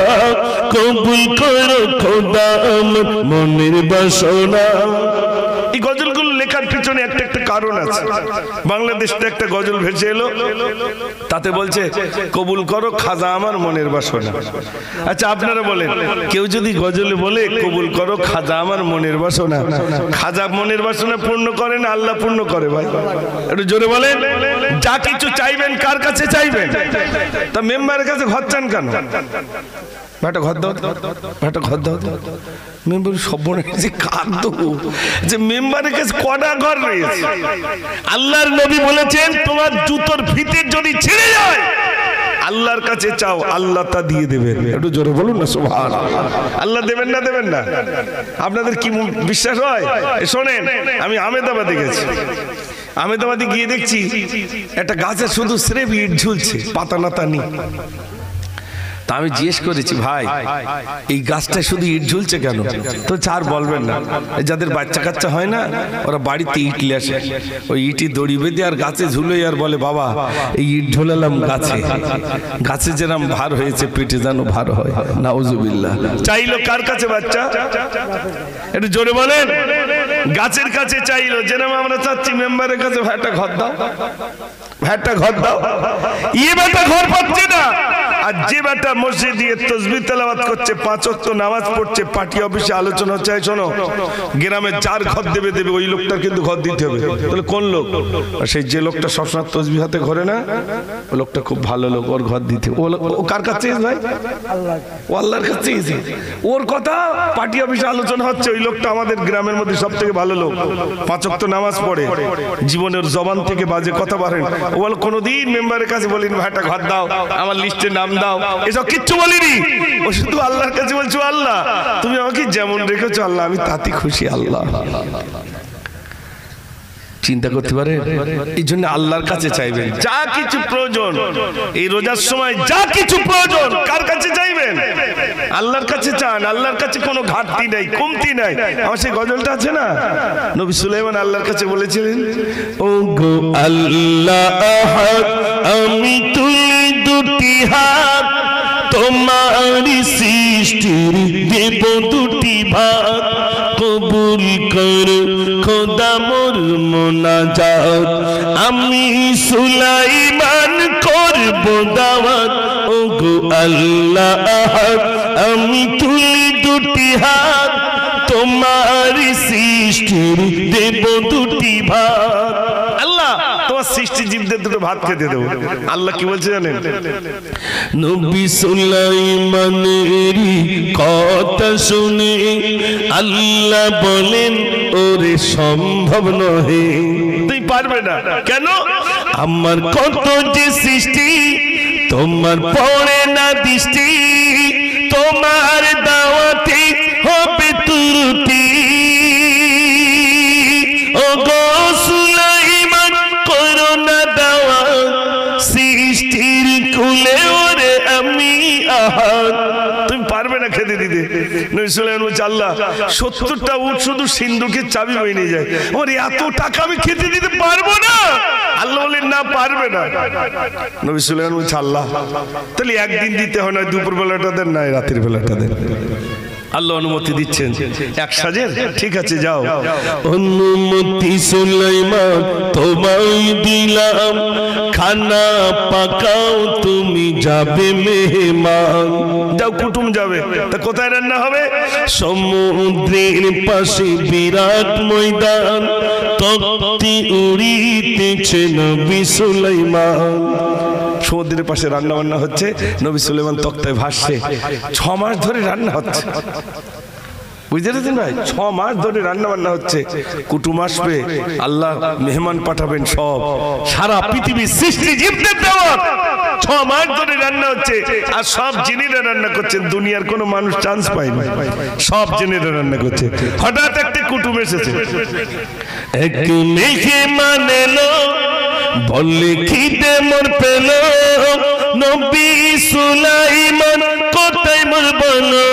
কবুল করো খোদা আমার মনের বাসনা। এই গজলগুলো লেখার পিছনে একটা একটা কারণ আছে। বাংলাদেশে একটা গজল ভেসে এলো, তাতে বলছে কবুল করো খাজা আমার মনের বাসনা। আচ্ছা আপনারা বলেন, কেউ যদি গজলে বলে কবুল করো খাজা আমার মনের বাসনা, খাজা মনের বাসনা পূর্ণ করে না আল্লাহ পূর্ণ করে? ভাই একটু জোরে বলেন। যা কিছু চাইবেন কার কাছে চাইবেন? তা মেম্বারের কাছে ঘর চান কেন? ভাইটা ঘর দাও, ভাইটা ঘর দাও। মেম্বার সব যে কাঁদো যে মেম্বারের কাছে কটা ঘর রয়েছে? আল্লাহর নবী বলেছেন তোমার জুতোর ফিতের যদি ছিঁড়ে যায় আল্লাহর কাছে চাও, আল্লাহ তা দিয়ে দেবেন। একটু জোরে বলুন না সুবহানাল্লাহ। আল্লাহ দেবেন না দেবেন না? আপনাদের কি বিশ্বাস হয়? শোনেন, আমি আহমেদাবাদে গেছি, আহমেদাবাদে গিয়ে দেখছি একটা গাছে শুধু স্রেফ ইট ঝুলছে, পাতা নাতা নেই। তা আমি জিজ্ঞেস করেছি, ভাই এই গাছটা শুধু ইট ঝুলছে কেন? তো চার বলবেন না, যাদের বাচ্চা কাচ্চা হয় না ওরা বাড়িতে ইট নিয়ে আসে, ওই ইটি দড়ি বেঁধে আর গাছে ঝুলে আর বলে বাবা এই ইট ঝুলালাম গাছে, গাছে যেরকম ভার হয়েছে পেটে যেন ভার হয়। নাউজুবিল্লাহ। চাইলো কার কাছে বাচ্চা? একটু জোরে বলেন। গাছের কাছে চাইলো, যেরকম আমরা চাচ্ছি মেম্বারের কাছে ভাইটা ঘর দাও, ভাইটা ঘর দাও। ইয়ে বেটা ঘর পাচ্ছে না, আর যে বেটা মসজিদ দিয়ে তাসবিহ তেলাওয়াত করছে, পাঁচ ওয়াক্ত নামাজ পড়ছে, পার্টি অফিসে আলোচনা হচ্ছে, শোনো গ্রামে যার ঘর দেবে দেবে ওই লোকটার কিন্তু ঘর দিতে হবে। তাহলে কোন লোক? সেই যে লোকটা সবসময় তাসবিহ হাতে ঘরে না, ওই লোকটা খুব ভালো লোক, ওর ঘর দিতে। ও কার কাছে ভাই? ও আল্লাহর কাছে। ওর কথা পার্টি অফিসে আলোচনা হচ্ছে, ওই লোকটা আমাদের গ্রামের মধ্যে সব থেকে ভালো লোক, পাঁচ ওয়াক্ত নামাজ পড়ে, জীবনের জবান থেকে বাজে কথা বাড়েন। ও বল কোনোদিন মেম্বারের কাছে বলিনি ভাইটা ঘর দাও, আমার লিস্টে নাম দাও, এসব কিচ্ছু বলিনি। ও শুধু আল্লাহর কাছে বলছো, আল্লাহ তুমি আমাকে যেমন রেখেছো আল্লাহ আমি তাতে খুশি। আল্লাহ চিন্তা করতে পারে, এই জন্য আল্লাহর কাছে চাইবেন যা কিছু প্রয়োজন। এই রোজার সময় যা কিছু প্রয়োজন কার কাছে চাইবেন? আল্লাহর কাছে চান। আল্লাহর কাছে কোনো ঘাটতি নাই, কমতি নাই। আমার সেই গজলটা আছে না, নবী সুলাইমান আল্লাহর কাছে বলেছিলেন, ও গো আল্লাহ আমি তুলি দুটি হাত, তোমারি সৃষ্টির দেব দুটি ভাত, কবুল কর খোদা মোর মোনাজাত, আমি সুলাইমান করব দাওয়াত। ও গো আল্লাহ আমি তুলি দুটি হাত, তোমারি সৃষ্টির দেব দুটি ভাত। আল্লাহ তোমার সৃষ্টি জীবদের দুটো ভাত খেতে দেবো। আল্লাহ কি বলছে জানেন? নবী সুলাইমানের কথা শুনে আল্লাহ বলেন ওরে সম্ভব নহে, তুই পারবে না। কেন? আমার কত যে সৃষ্টি তোমার পড়ে না দৃষ্টি, তোমার দাওয়াতে হবে ত্রুটি। ও গো সুলাইমান করো না দাওয়াত, সৃষ্টির কুলে ওরে আমি আহাত। তুমি পারবে না খেতে দিতে। নবী সুলাইমান বলছে আল্লাহ সত্তরটা উট শুধু সিন্ধুকের চাবি বই নিয়ে যায়, ওরে এত টাকা আমি খেতে দিতে পারবো না। আল্লাহ বলেন না পারবে না। নবী সুলাইমান বলছে আল্লাহ তাহলে একদিন দিতে হয়, না দুপুর বেলাটা দেন না রাতের বেলাটা দেন। আল্লাহ অনুমতি দিচ্ছেন এক সাজের, ঠিক আছে যাও। অনুমতি সুলাইমান তোমায় দিলাম, খানা পাকাও তুমি যাবে মেহমান। যাও কুটুম যাবে। তা কোথায় রান্না হবে? সমুদ্রের পাশে বিরাট ময়দান, তক্তি উড়িতেছে নবী সুলাইমান। সমুদ্রের পাশে রান্না বান্না হচ্ছে, নবী সুলাইমান তক্তায় ভাসছে। ছ মাস ধরে রান্না হচ্ছে, বুঝতে পেরেছেন ভাই? ছ মাস ধরে রান্না বান্না হচ্ছে। কুটুম আসবে, আল্লাহ মেহমান পাঠাবেন, সব সারা পৃথিবীর সৃষ্টি জীবদের দেওয়া। ছ মাস ধরে রান্না হচ্ছে, আর সব জিনিরা রান্না করছেন। দুনিয়ার কোনো মানুষ চান্স পায়নি, সব জিনিরা রান্না করছে। হঠাৎ একটা কুটুম এসেছে, এক মেঘে মানেলো বললে খিদে মোর পেল, নবী সুলাইমান কোথায় মোর বলো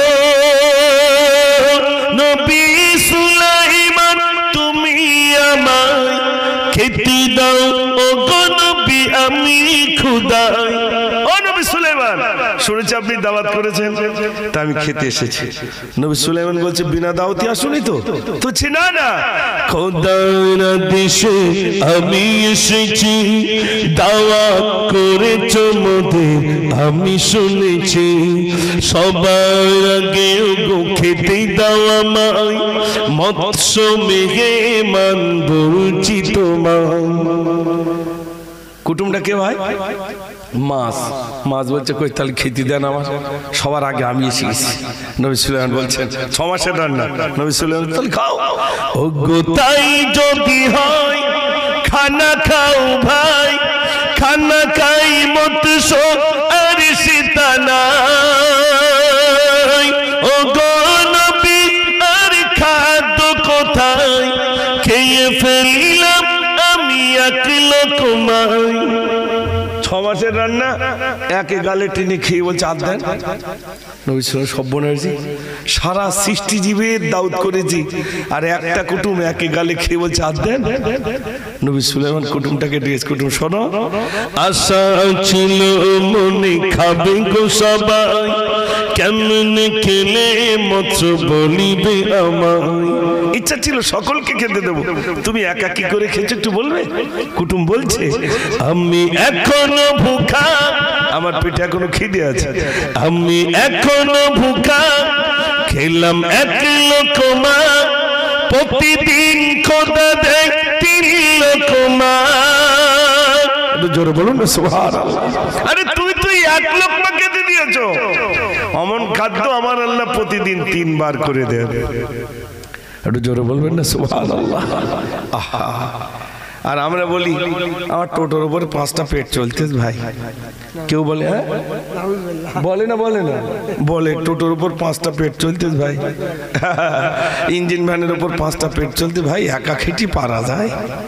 নবী সুলাইমান তুমি আমায় খেতে দাও ও গো নবী আমি ক্ষুধায় ও নবী সুলাইমান শুনেছি আপনি দাওয়াত করেছেন তা আমি খেতে এসেছি নবী সুলাইমান বলছে বিনা দাওয়াতে আসুনি তো তুই না না খোদার দেশে আমি এসেছি দাওয়াত করেছো মোদের আমি শুনেছি সবার আগে গো খেতে দাও আমায় মৎস্য মেহমান বলছি তোমায় কুটুমটা কে ভাই মাছ মাছ বলছে কই তাহলে খেতে দেন আমার সবার আগে আমি এসে গেছি নবী সুলাইমান বলছেন ছ মাসের রান্না নবী সুলাইমান তাহলে খাও ও গো তাই যদি হয় খানা খাও ভাই খানা খাই মৎস্য আর সীতানা ও গো নবী আর খাদ্য কোথায় খেয়ে ফেলিলাম আমি এক লোকমায় ছ মাসের রান্না একে গালে টেনে খেয়ে বলছে আর দেন নবী সুলাইমান সব বনেছি সারা সৃষ্টিজীবের দাউদ করেছি আর একটা কুটুম একে গালে খেয়ে বলছে আর দেন নবী সুলাইমান কুটুমটাকে ড্রেস কুটুম শোনো আশা ছিল মনে খাবে গো সবাই কেমনে খেলে মৎস্য বলিবে আমায় ইচ্ছা ছিল সকলকে খেতে দেবো তুমি একা কি করে খেয়েছো একটু বলবে কুটুম বলছে আমি এখনো ভুখা আমার পেটে এখনো খিদে আছে আমি এখনো ভুখা খেলাম এক লোকমা প্রতিদিন খোদা দেয় তিন লোকমা জোরে বলুন না সুবহানাল্লাহ আরে তুমি তুই এক লোকমা খেতে দিয়েছো অমন খাদ্য আমার আল্লাহ প্রতিদিন তিনবার করে দেয় একটু জোরে বলবেন না সুবহানাল্লাহ আহা আর আমরা বলি আমার টোটোর উপর পাঁচটা পেট চলতে ভাই কেউ বলে হ্যাঁ বলে না বলে না বলে টোটোর উপর পাঁচটা পেট চলতে ভাই ইঞ্জিন ভ্যানের উপর পাঁচটা পেট চলতে ভাই একা খেটি পারা যায়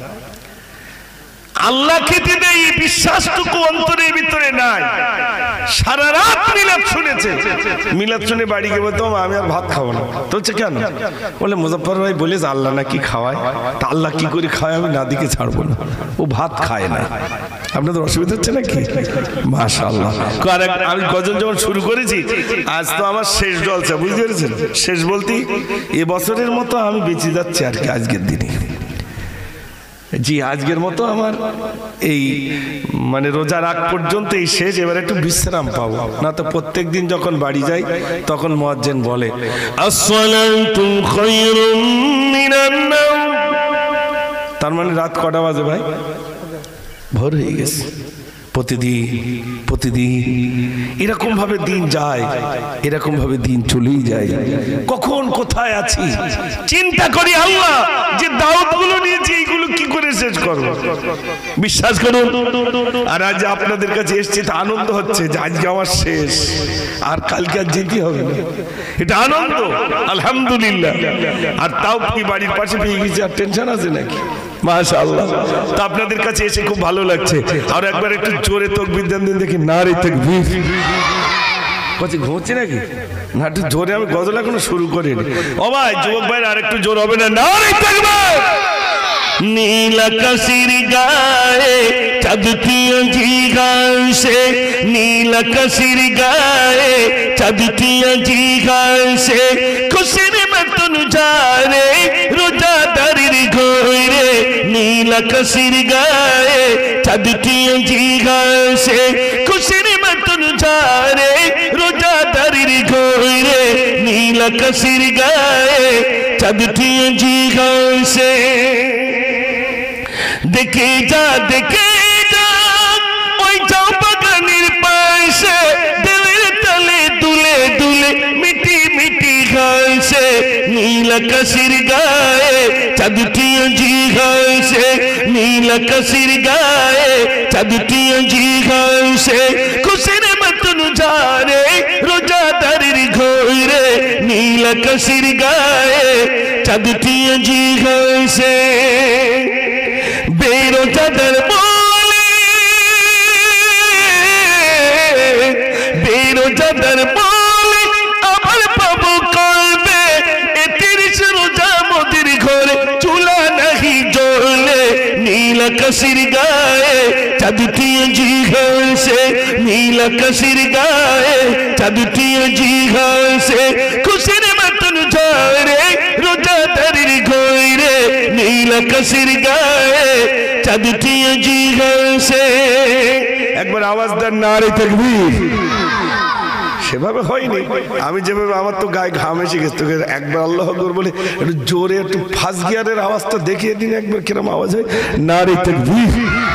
আল্লাহ খেতে দেয় এই বিশ্বাসটুকু অন্তরের ভিতরে নাই সারা রাত মিলাদ শুনেছে মিলাদ শুনে বাড়ি গিয়ে বলতো আমি আর ভাত খাবো না তো হচ্ছে কেন বলে মুজাফফর ভাই বলিস আল্লাহ নাকি খাওয়ায় তা আল্লাহ কি করে খাওয়ায় আমি নাদিকে ছাড়বো না ও ভাত খায় না আপনাদের অসুবিধা হচ্ছে নাকি মাশাআল্লাহ আমি গজল যখন শুরু করেছি আজ তো আমার শেষ জলসা বুঝতে পেরেছেন শেষ বলতে এ বছরের মতো আমি বেঁচে যাচ্ছি আর কি আজকের দিনে জি আজকের মতো আমার এই মানে রোজার আগ পর্যন্ত এই শেষ এবার একটু বিশ্রাম পাবো না তো প্রত্যেক দিন যখন বাড়ি যাই তখন মুয়াজ্জিন বলে আসসালাতু খায়রুম মিনান নাওম তার মানে রাত কটা বাজে ভাই ভোর হয়ে গেছে প্রতিদিন প্রতিদিন এরকম ভাবে দিন যায় এরকম ভাবে দিন চলেই যায় কখন কোথায় আছি চিন্তা করি আল্লাহ যে দাওয়াত গুলো নিয়েছি এইগুলো কি করে শেষ করব বিশ্বাস করুন আর আজ আপনাদের কাছে এসেছি তা আনন্দ হচ্ছে যে আজকে আমার শেষ আর কালকে আর যেতে হবে না এটা আনন্দ আলহামদুলিল্লাহ আর তাও কি বাড়ির পাশে পেয়ে গেছি আর টেনশন আছে নাকি মাশাআল্লাহ তা আপনাদের কাছে এসে খুব ভালো লাগছে আর একবার একটু জোরে তাকবীর দেন দিন দেখি নারে তাকবীর কচি ঘুমোচ্ছে নাকি না একটু জোরে আমি গজল এখনো শুরু করিনি ও ভাই যুবক ভাই আর একটু জোর হবে না নারে তাকবীর নীল আকাশের গায়ে চাঁদ টিয়া জিগাছে নীল আকাশের গায়ে চাঁদ টিয়া জিগাছে খুশির মতন যারে রোজাদারির ঘরে নীল আকাশের গায়ে চাঁদ টিয়া জিগাছে খুশির মতন যারে রোজাদারির ঘরে নীল আকাশের গায়ে চাঁদ টিয়া জিগাছে দেখে যা দেখে যা ওই যাও বাগানের পাশে দিলের তলে দুলে দুলে মিটি মিটি গাইছে নীল আকাশের গায়ে চাঁদ টিয়া জিগাছে নীল আকাশের গায়ে চাঁদ টিয়া জিগাছে খুশির মতন যারে রোজাদারির ঘরে নীল আকাশের গায়ে চাঁদ টিয়া জিগাছে বেরোজাদার বলে আকাশের গায়ে চাঁদটিও জিঘাসে, নীল আকাশের গায়ে চাঁদটিও জিঘাসে, খুশির মতন ঝরে রোজাদারের ঘরে, নীল আকাশের গায়ে চাঁদটিও জিঘাসে। একবার আওয়াজ দেন নারে তাকবীর। সেভাবে হয়নি, আমি যেভাবে, আমার তো গায়ে ঘাম এসে গেছে, তোকে একবার আল্লাহু আকবার বলে একটু জোরে একটু ফার্স্ট গিয়ারের আওয়াজটা দেখিয়ে দিন একবার, কিরম আওয়াজ হয়, নারে তাকবীর।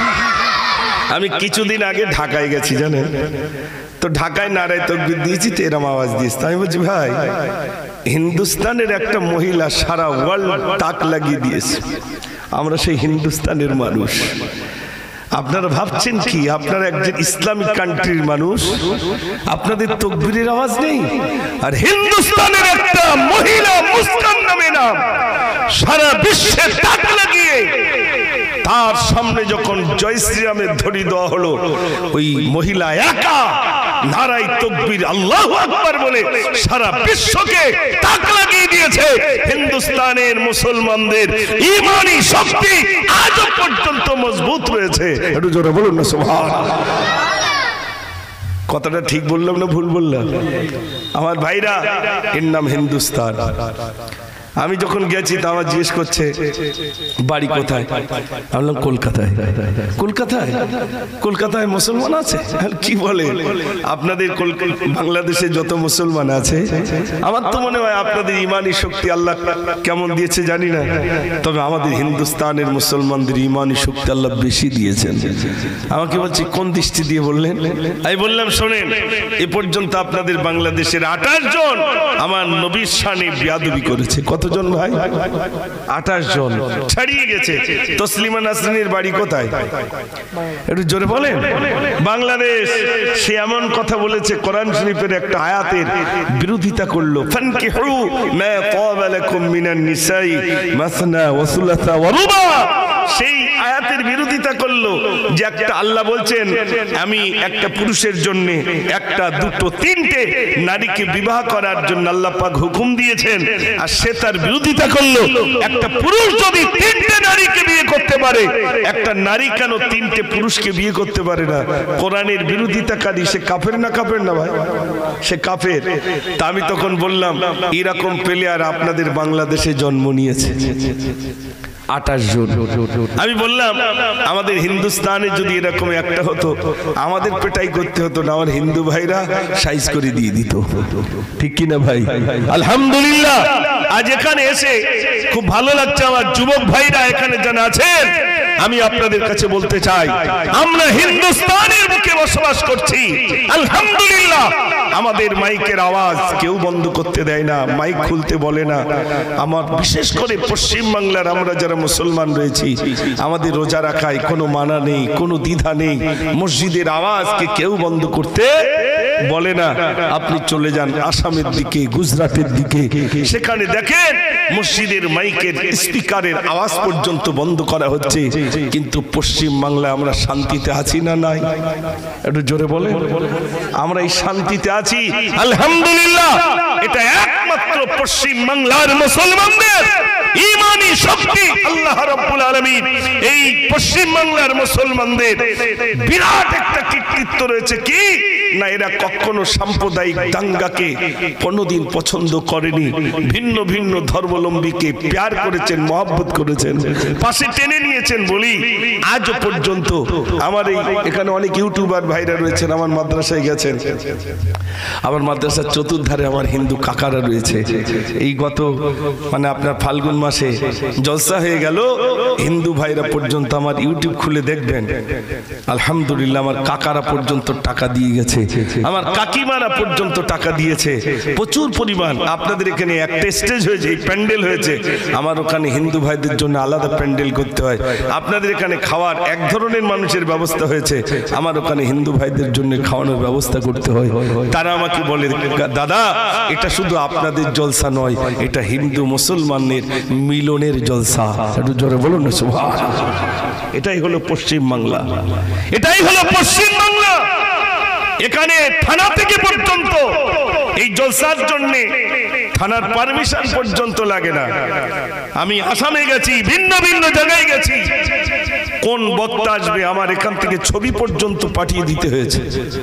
আমি কিছুদিন আগে ঢাকায় গেছি জানেন, তো ঢাকায় নারায় তাকবীর দিয়েছি, তো এরম আওয়াজ দিয়েছি। আমি বলছি ভাই, হিন্দুস্তানের একটা মহিলা সারা ওয়ার্ল্ড তাক লাগিয়ে দিয়েছে, আমরা সেই হিন্দুস্তানের মানুষ। আপনারা ভাবছেন কি আপনারা একজন ইসলামিক কান্ট্রির মানুষ, আপনাদের তাকবীরের আওয়াজ নেই? আর হিন্দুস্তানের একটা মহিলা মুস্কান নামে নাম, সারা বিশ্বে তাক লাগিয়ে তার সামনে যখন জয় শ্রীরামের ধ্বনি দেওয়া হলো, ওই মহিলা একা নারায়ে তাকবীর আল্লাহু আকবার বলে সারা বিশ্বকে তাক লাগিয়ে দিয়েছে। হিন্দুস্তানের মুসলমানদের ঈমানি শক্তি আজও পর্যন্ত মজবুত রয়েছে। একটু জোরে বলুন না সুবহানাল্লাহ। কথাটা ঠিক বললাম না ভুল বললাম? আমার ভাইরা, এর নাম হিন্দুস্তান। আমি যখন গেছি তা আমার জিজ্ঞেস করছে বাড়ি কোথায়, আমি বললাম কলকাতায়। কলকাতায়? কলকাতায় মুসলমান আছে? কি বলে, আপনাদের বাংলাদেশে যত মুসলমান আছে, আমার তো মনে হয় আপনাদের ইমানি শক্তি আল্লাহ কেমন দিয়েছে জানি না, তবে আমাদের হিন্দুস্তানের মুসলমানদের ইমানি শক্তি আল্লাহ বেশি দিয়েছেন। আমাকে বলছি কোন দৃষ্টি দিয়ে বললেন? আমি বললাম শোনেন, এ পর্যন্ত আপনাদের বাংলাদেশের আঠাশ জন আমার নবীর শানে বেয়াদবি করেছে। কতজন ভাই? আঠাশ জন ছাড়িয়ে গেছে। তসলিমা নাসরিনের বাড়ি কোথায়? একটু জোরে বলেন। বাংলাদেশ। সে এমন কথা বলেছে, কোরআন শরীফের একটা আয়াতের বিরোধিতা করলো, ফানকিহু মা তাবা লাকুম মিনান নিসাই মাসনা ওয়া সুলাসা ওয়া রুবা। সেই আয়াতের বিরোধিতা করলো যে একটা আল্লাহ বলছেন আমি একটা পুরুষের জন্য একটা, দুটো, তিনটে নারীকে বিবাহ করার জন্য আল্লাহ পাক হুকুম দিয়েছেন, আর সে তার বিরোধিতা করলো একটা পুরুষ যদি তিনটে নারীকে বিয়ে করতে পারে, একটা নারী কেন তিনটে পুরুষকে বিয়ে করতে পারে না? কোরআনের বিরোধিতাকারী সে কাফের না কাফের না ভাই? সে কাফের। তা আমি তখন বললাম এরকম প্লেয়ার আপনাদের বাংলাদেশে জন্ম নিয়েছে আঠাশ জন। আমি বললাম আমাদের হিন্দুস্তানে যদি এরকম একটা হতো, আমাদের পেটাই করতে হতো না, আমার হিন্দু ভাইরা সাইজ করে দিয়ে দিত, ঠিক কিনা ভাই? আলহামদুলিল্লাহ আজ এখানে এসে খুব ভালো লাগছে। আমার যুবক ভাইরা এখানে যারা আছেন, আমি আপনাদের কাছে বলতে চাই, আমরা হিন্দুস্তানের বুকে বসবাস করছি, আলহামদুলিল্লাহ। আমাদের মাইকের আওয়াজ কেউ বন্ধ করতে দেয় না, মাইক খুলতে বলে না। আমার বিশেষ করে পশ্চিম বাংলার আমরা যারা মুসলমান রয়েছি, আমাদের রোজা রাখায় কোনো মানা নেই, কোনো দ্বিধা নেই, মসজিদের আওয়াজকে কেউ বন্ধ করতে বলে না। আপনি চলে যান আসামের দিকে, গুজরাটের দিকে, সেখানে দেখেন মসজিদের মাইকের স্পিকারের আওয়াজ পর্যন্ত বন্ধ করা হচ্ছে। কিন্তু পশ্চিম বাংলায় আমরা শান্তিতে আছি না নাই? একটু জোরে বলে। আমরা এই শান্তিতে আছি আলহামদুলিল্লাহ। এটা একমাত্র পশ্চিম বাংলার মুসলমানদের ঈমানি শক্তি। আল্লাহ রাব্বুল আলামিন এই পশ্চিম বাংলার মুসলমানদের বিরাট একটা কৃতিত্ব রয়েছে কি না, এরা কখনো সাম্প্রদায়িক দাঙ্গাকে কোনোদিন পছন্দ করেনি। ভিন্ন ভিন্ন ধর্মাবলম্বীকে প্যার করেছেন, মহব্বত করেছেন, পাশে টেনে নিয়েছেন বলি আজও পর্যন্ত। আমার এই এখানে অনেক ইউটিউবার ভাইরা রয়েছেন, আমার মাদ্রাসায় গেছেন, আমার মাদ্রাসার চতুর্ধারে আমার হিন্দু কাকারা রয়েছে। এই গত মানে আপনার ফাল্গুন মাসে জলসা হয়ে গেল, হিন্দু ভাইরা পর্যন্ত আমার ইউটিউব খুলে দেখবেন, আলহামদুলিল্লাহ আমার কাকারা পর্যন্ত টাকা দিয়ে গেছে, আমার কাকিমারা পর্যন্ত টাকা দিয়েছে প্রচুর পরিমাণ। আপনাদের এখানে একটা স্টেজ হয়েছে, প্যান্ডেল হয়েছে, আমার ওখানে হিন্দু ভাইদের জন্য আলাদা প্যান্ডেল করতে হয়। আপনাদের এখানে খাওয়ার এক ধরনের মানুষের ব্যবস্থা হয়েছে, আমার ওখানে হিন্দু ভাইদের জন্য খাওয়ানোর ব্যবস্থা করতে হয়। তারা আমাকে বলে দাদা এটা শুধু আপনাদের জলসা নয়, এটা হিন্দু মুসলমানের মিলনের জলসা। একটু জোরে বলুন না সুবহানাল্লাহ। এটাই হলো পশ্চিম বাংলা, এটাই হলো পশ্চিম বাংলা। এখানে থানা থেকে পর্যন্ত এই জলসার জন্য থানার পারমিশন পর্যন্ত লাগে না। আমি আসামে গেছি, ভিন্ন ভিন্ন জায়গায় গেছি, কোন বক্তা আসবে আমার এখান থেকে ছবি পর্যন্ত পাঠিয়ে দিতে হয়েছে,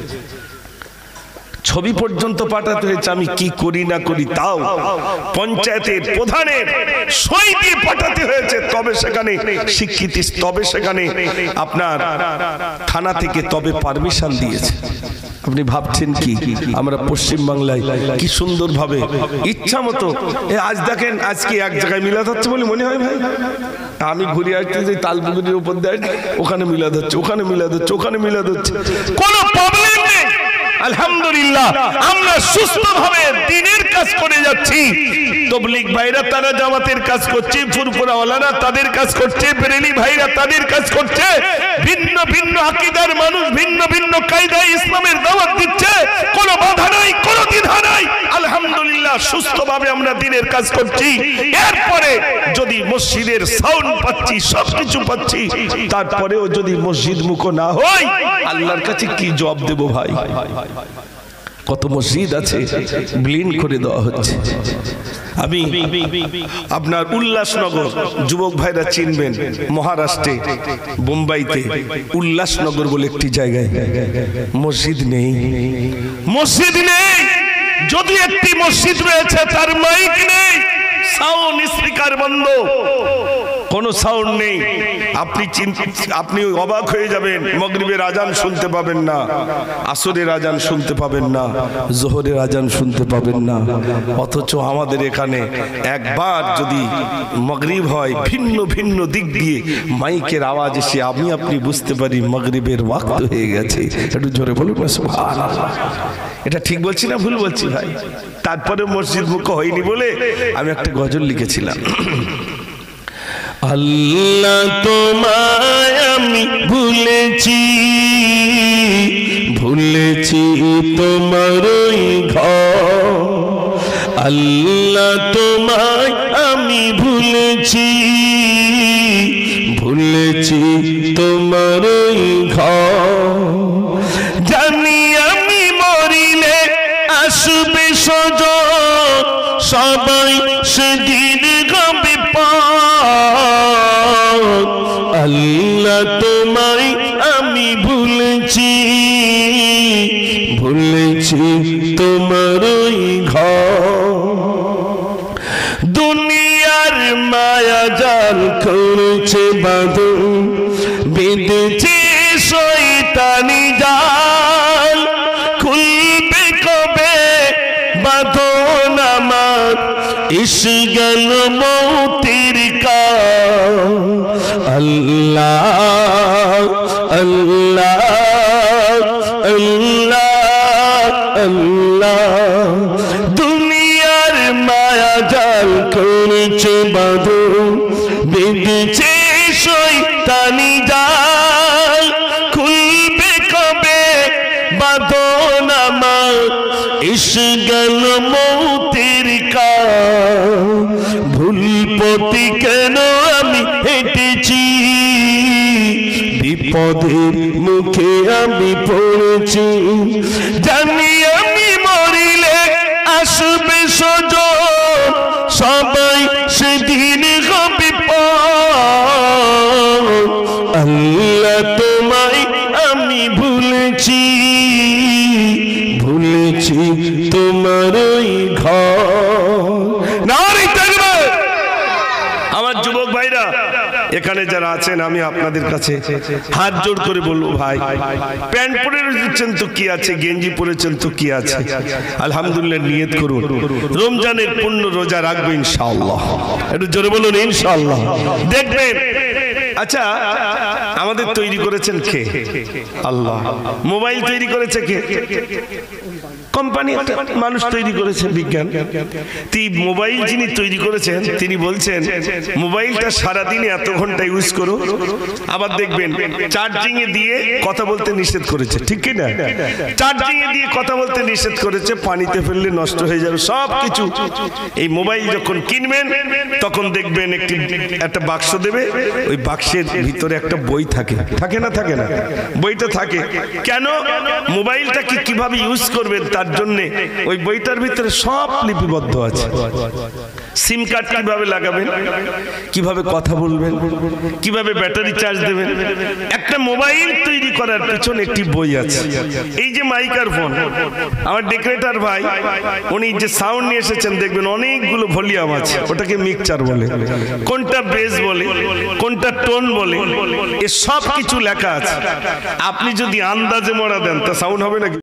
ছবি পর্যন্ত পাঠাতে হয়েছে। আমি কি করি না করি তাও পঞ্চায়েতের প্রধানের সই দিয়ে পাঠাতে হয়েছে, তবে সেখানে স্বীকৃতি, তবে সেখানে আপনার থানা থেকে তবে পারমিশন দিয়েছে। আপনি ভাবছেন কি আমরা পশ্চিম বাংলায় কি সুন্দর ভাবে ইচ্ছা মতো, আজ দেখেন আজকে এক জায়গায় মিলাদ হচ্ছে বলে মনে হয় ভাই, আমি ঘুরে আসতে যে তালপুকুরির উপর দেয় ওখানে মিলাদ হচ্ছে, ওখানে মিলাদ হচ্ছে, ওখানে মিলাদ হচ্ছে, কোনো প্রবলেম নেই। আলহামদুলিল্লাহ আমরা সুস্থভাবে দ্বীনের কাজ করে যাচ্ছি। তাবলীগ ভাইরা তারা জামাতের কাজ করছে, ফুরফুরাওয়ালারা তাদের কাজ করছে, বেরেলি ভাইরা তাদের কাজ করছে, ভিন্ন ভিন্ন আকীদার মানুষ ভিন্ন ভিন্ন কায়দায় ইসলামের দাওয়াত দিচ্ছে, কোনো বাধা নাই, কোনো দ্বিধা নাই। আলহামদুলিল্লাহ সুস্থভাবে আমরা দ্বীনের কাজ করছি। এরপরে যদি মসজিদের সাউন্ড পাচ্ছি, সবকিছু পাচ্ছি, তারপরেও যদি মসজিদ মুখ না হয়, আল্লাহর কাছে কি জবাব দেব ভাই? কত মসজিদ আছে বিলীন করে দেওয়া হচ্ছে। আমি আপনার উল্লাসনগর, যুবক ভাইরা চিনবেন, মহারাষ্ট্রে বোম্বাইতে উল্লাসনগর বলে একটি জায়গায় মসজিদ নেই, মসজিদ নেই। যদি একটি মসজিদ রয়েছে তার মাইক নেই, সাউন্ড স্পিকার বন্ধ, কোনো সাউন্ড নেই। আপনি আপনি অবাক হয়ে যাবেন, মাগরিবের আজান শুনতে পাবেন না, আসরের আজান শুনতে পাবেন না, জোহরের আজান শুনতে পাবেন না। অথচ আমাদের এখানে একবার যদি মাগরিব হয়, ভিন্ন ভিন্ন দিক দিয়ে মাইকের আওয়াজ এসে আমি আপনি বুঝতে পারি মাগরিবের ওয়াক্ত হয়ে গেছে। একটু জোরে বলুন না সুবহানাল্লাহ। এটা ঠিক বলছি না ভুল বলছি ভাই? তারপরে মসজিদ মুখ হয়নি বলে আমি একটা গজল লিখেছিলাম, আল্লাহ তোমায় আমি ভুলেছি, ভুলেছি তোমার ওই ঘর, আল্লাহ তোমায় আমি ভুলেছি, ভুলেছি তোমার ওই ঘর, জানি আমি মরিলে আসবে সজন, সবাই সেদিন গবে আল্লাহ তোমায় আমি ভুলেছি, ভুলেছি তোমার ওই ঘর, দুনিয়ার মায়া জাল করেছে বাঁধন, বেঁধেছে শয়তানি জাল, খুলবে কবে বাঁধন আমার, এসে গেল মৌতের কাল, আল্লাহ আল্লাহ আল্লাহ আল্লাহ, দুনিয়ার মায়া জাল করেছে বাঁধন, বেঁধেছে শয়তানি জাল, খুলবে কবে বাঁধন আমার, এসে গেল মৌতের কাল, ভুল পথে কেন আমি হেঁটেছি, বিপদের মুখে আমি পড়েছি, জানি আমি মরিলে আসবে সজন, সবাই সেদিন হবে পর, আল্লাহ তোমায় আমি ভুলেছি, ভুলেছি তোমার ওই ঘর। নারী তাকবীর! আমার যুবক ভাইরা এখানে যারা আছেন, আমি আপনাদের কাছে হাত জোড় করে বলবো, ভাই প্যান্ট পরে রয়েছেন তো কি আছে, গেঞ্জি পরেছেন তো কি আছে, আলহামদুলিল্লাহ নিয়ত করুন রমজানের পূর্ণ রোজা রাখবো ইনশাআল্লাহ। একটু জোরে বলুন ইনশাআল্লাহ। দেখবেন, আচ্ছা আমাদের তৈরি করেছেন কে? আল্লাহ। মোবাইল তৈরি করেছে কে? কোম্পানি, একটা মানুষ তৈরি করেছে, বিজ্ঞান। মোবাইল যিনি তৈরি করেছেন তিনি বলছেন মোবাইলটা সারাদিনে এত ঘন্টা ইউজ করো, আবার দেখবেন চার্জিং এ দিয়ে কথা বলতে নিষেধ করেছে, ঠিক কি না? চার্জিং এ দিয়ে কথা বলতে নিষেধ করেছে, পানিতে ফেললে নষ্ট হয়ে যাবে সব কিছু। এই মোবাইল যখন কিনবেন তখন দেখবেন একটি একটা বাক্স দেবে, ওই বাক্সের ভিতরে একটা বই থাকে, থাকে না? থাকে না? বইটা থাকে কেন? মোবাইলটাকে কিভাবে ইউজ করবেন তার জন্য ওই বইটার ভিতরে সব লিপিবদ্ধ আছে। সিম কার্ড কিভাবে লাগাবেন, কিভাবে কথা বলবেন, কিভাবে ব্যাটারি চার্জ দেবেন। একটা মোবাইল তৈরি করার পেছনে একটি বই আছে। এই যে মাইক্রোফোন, আমার ডেকোরেটর ভাই উনি যে সাউন্ড নিয়ে এসেছেন, দেখবেন অনেকগুলো ভলিউম আছে, ওটাকে মিক্সচার বলে, কোনটা বেস বলে, কোনটা টোন বলে, এ সব কিছু লেখা আছে। আপনি যদি আন্দাজে মরা দেন তা সাউন্ড হবে নাকি?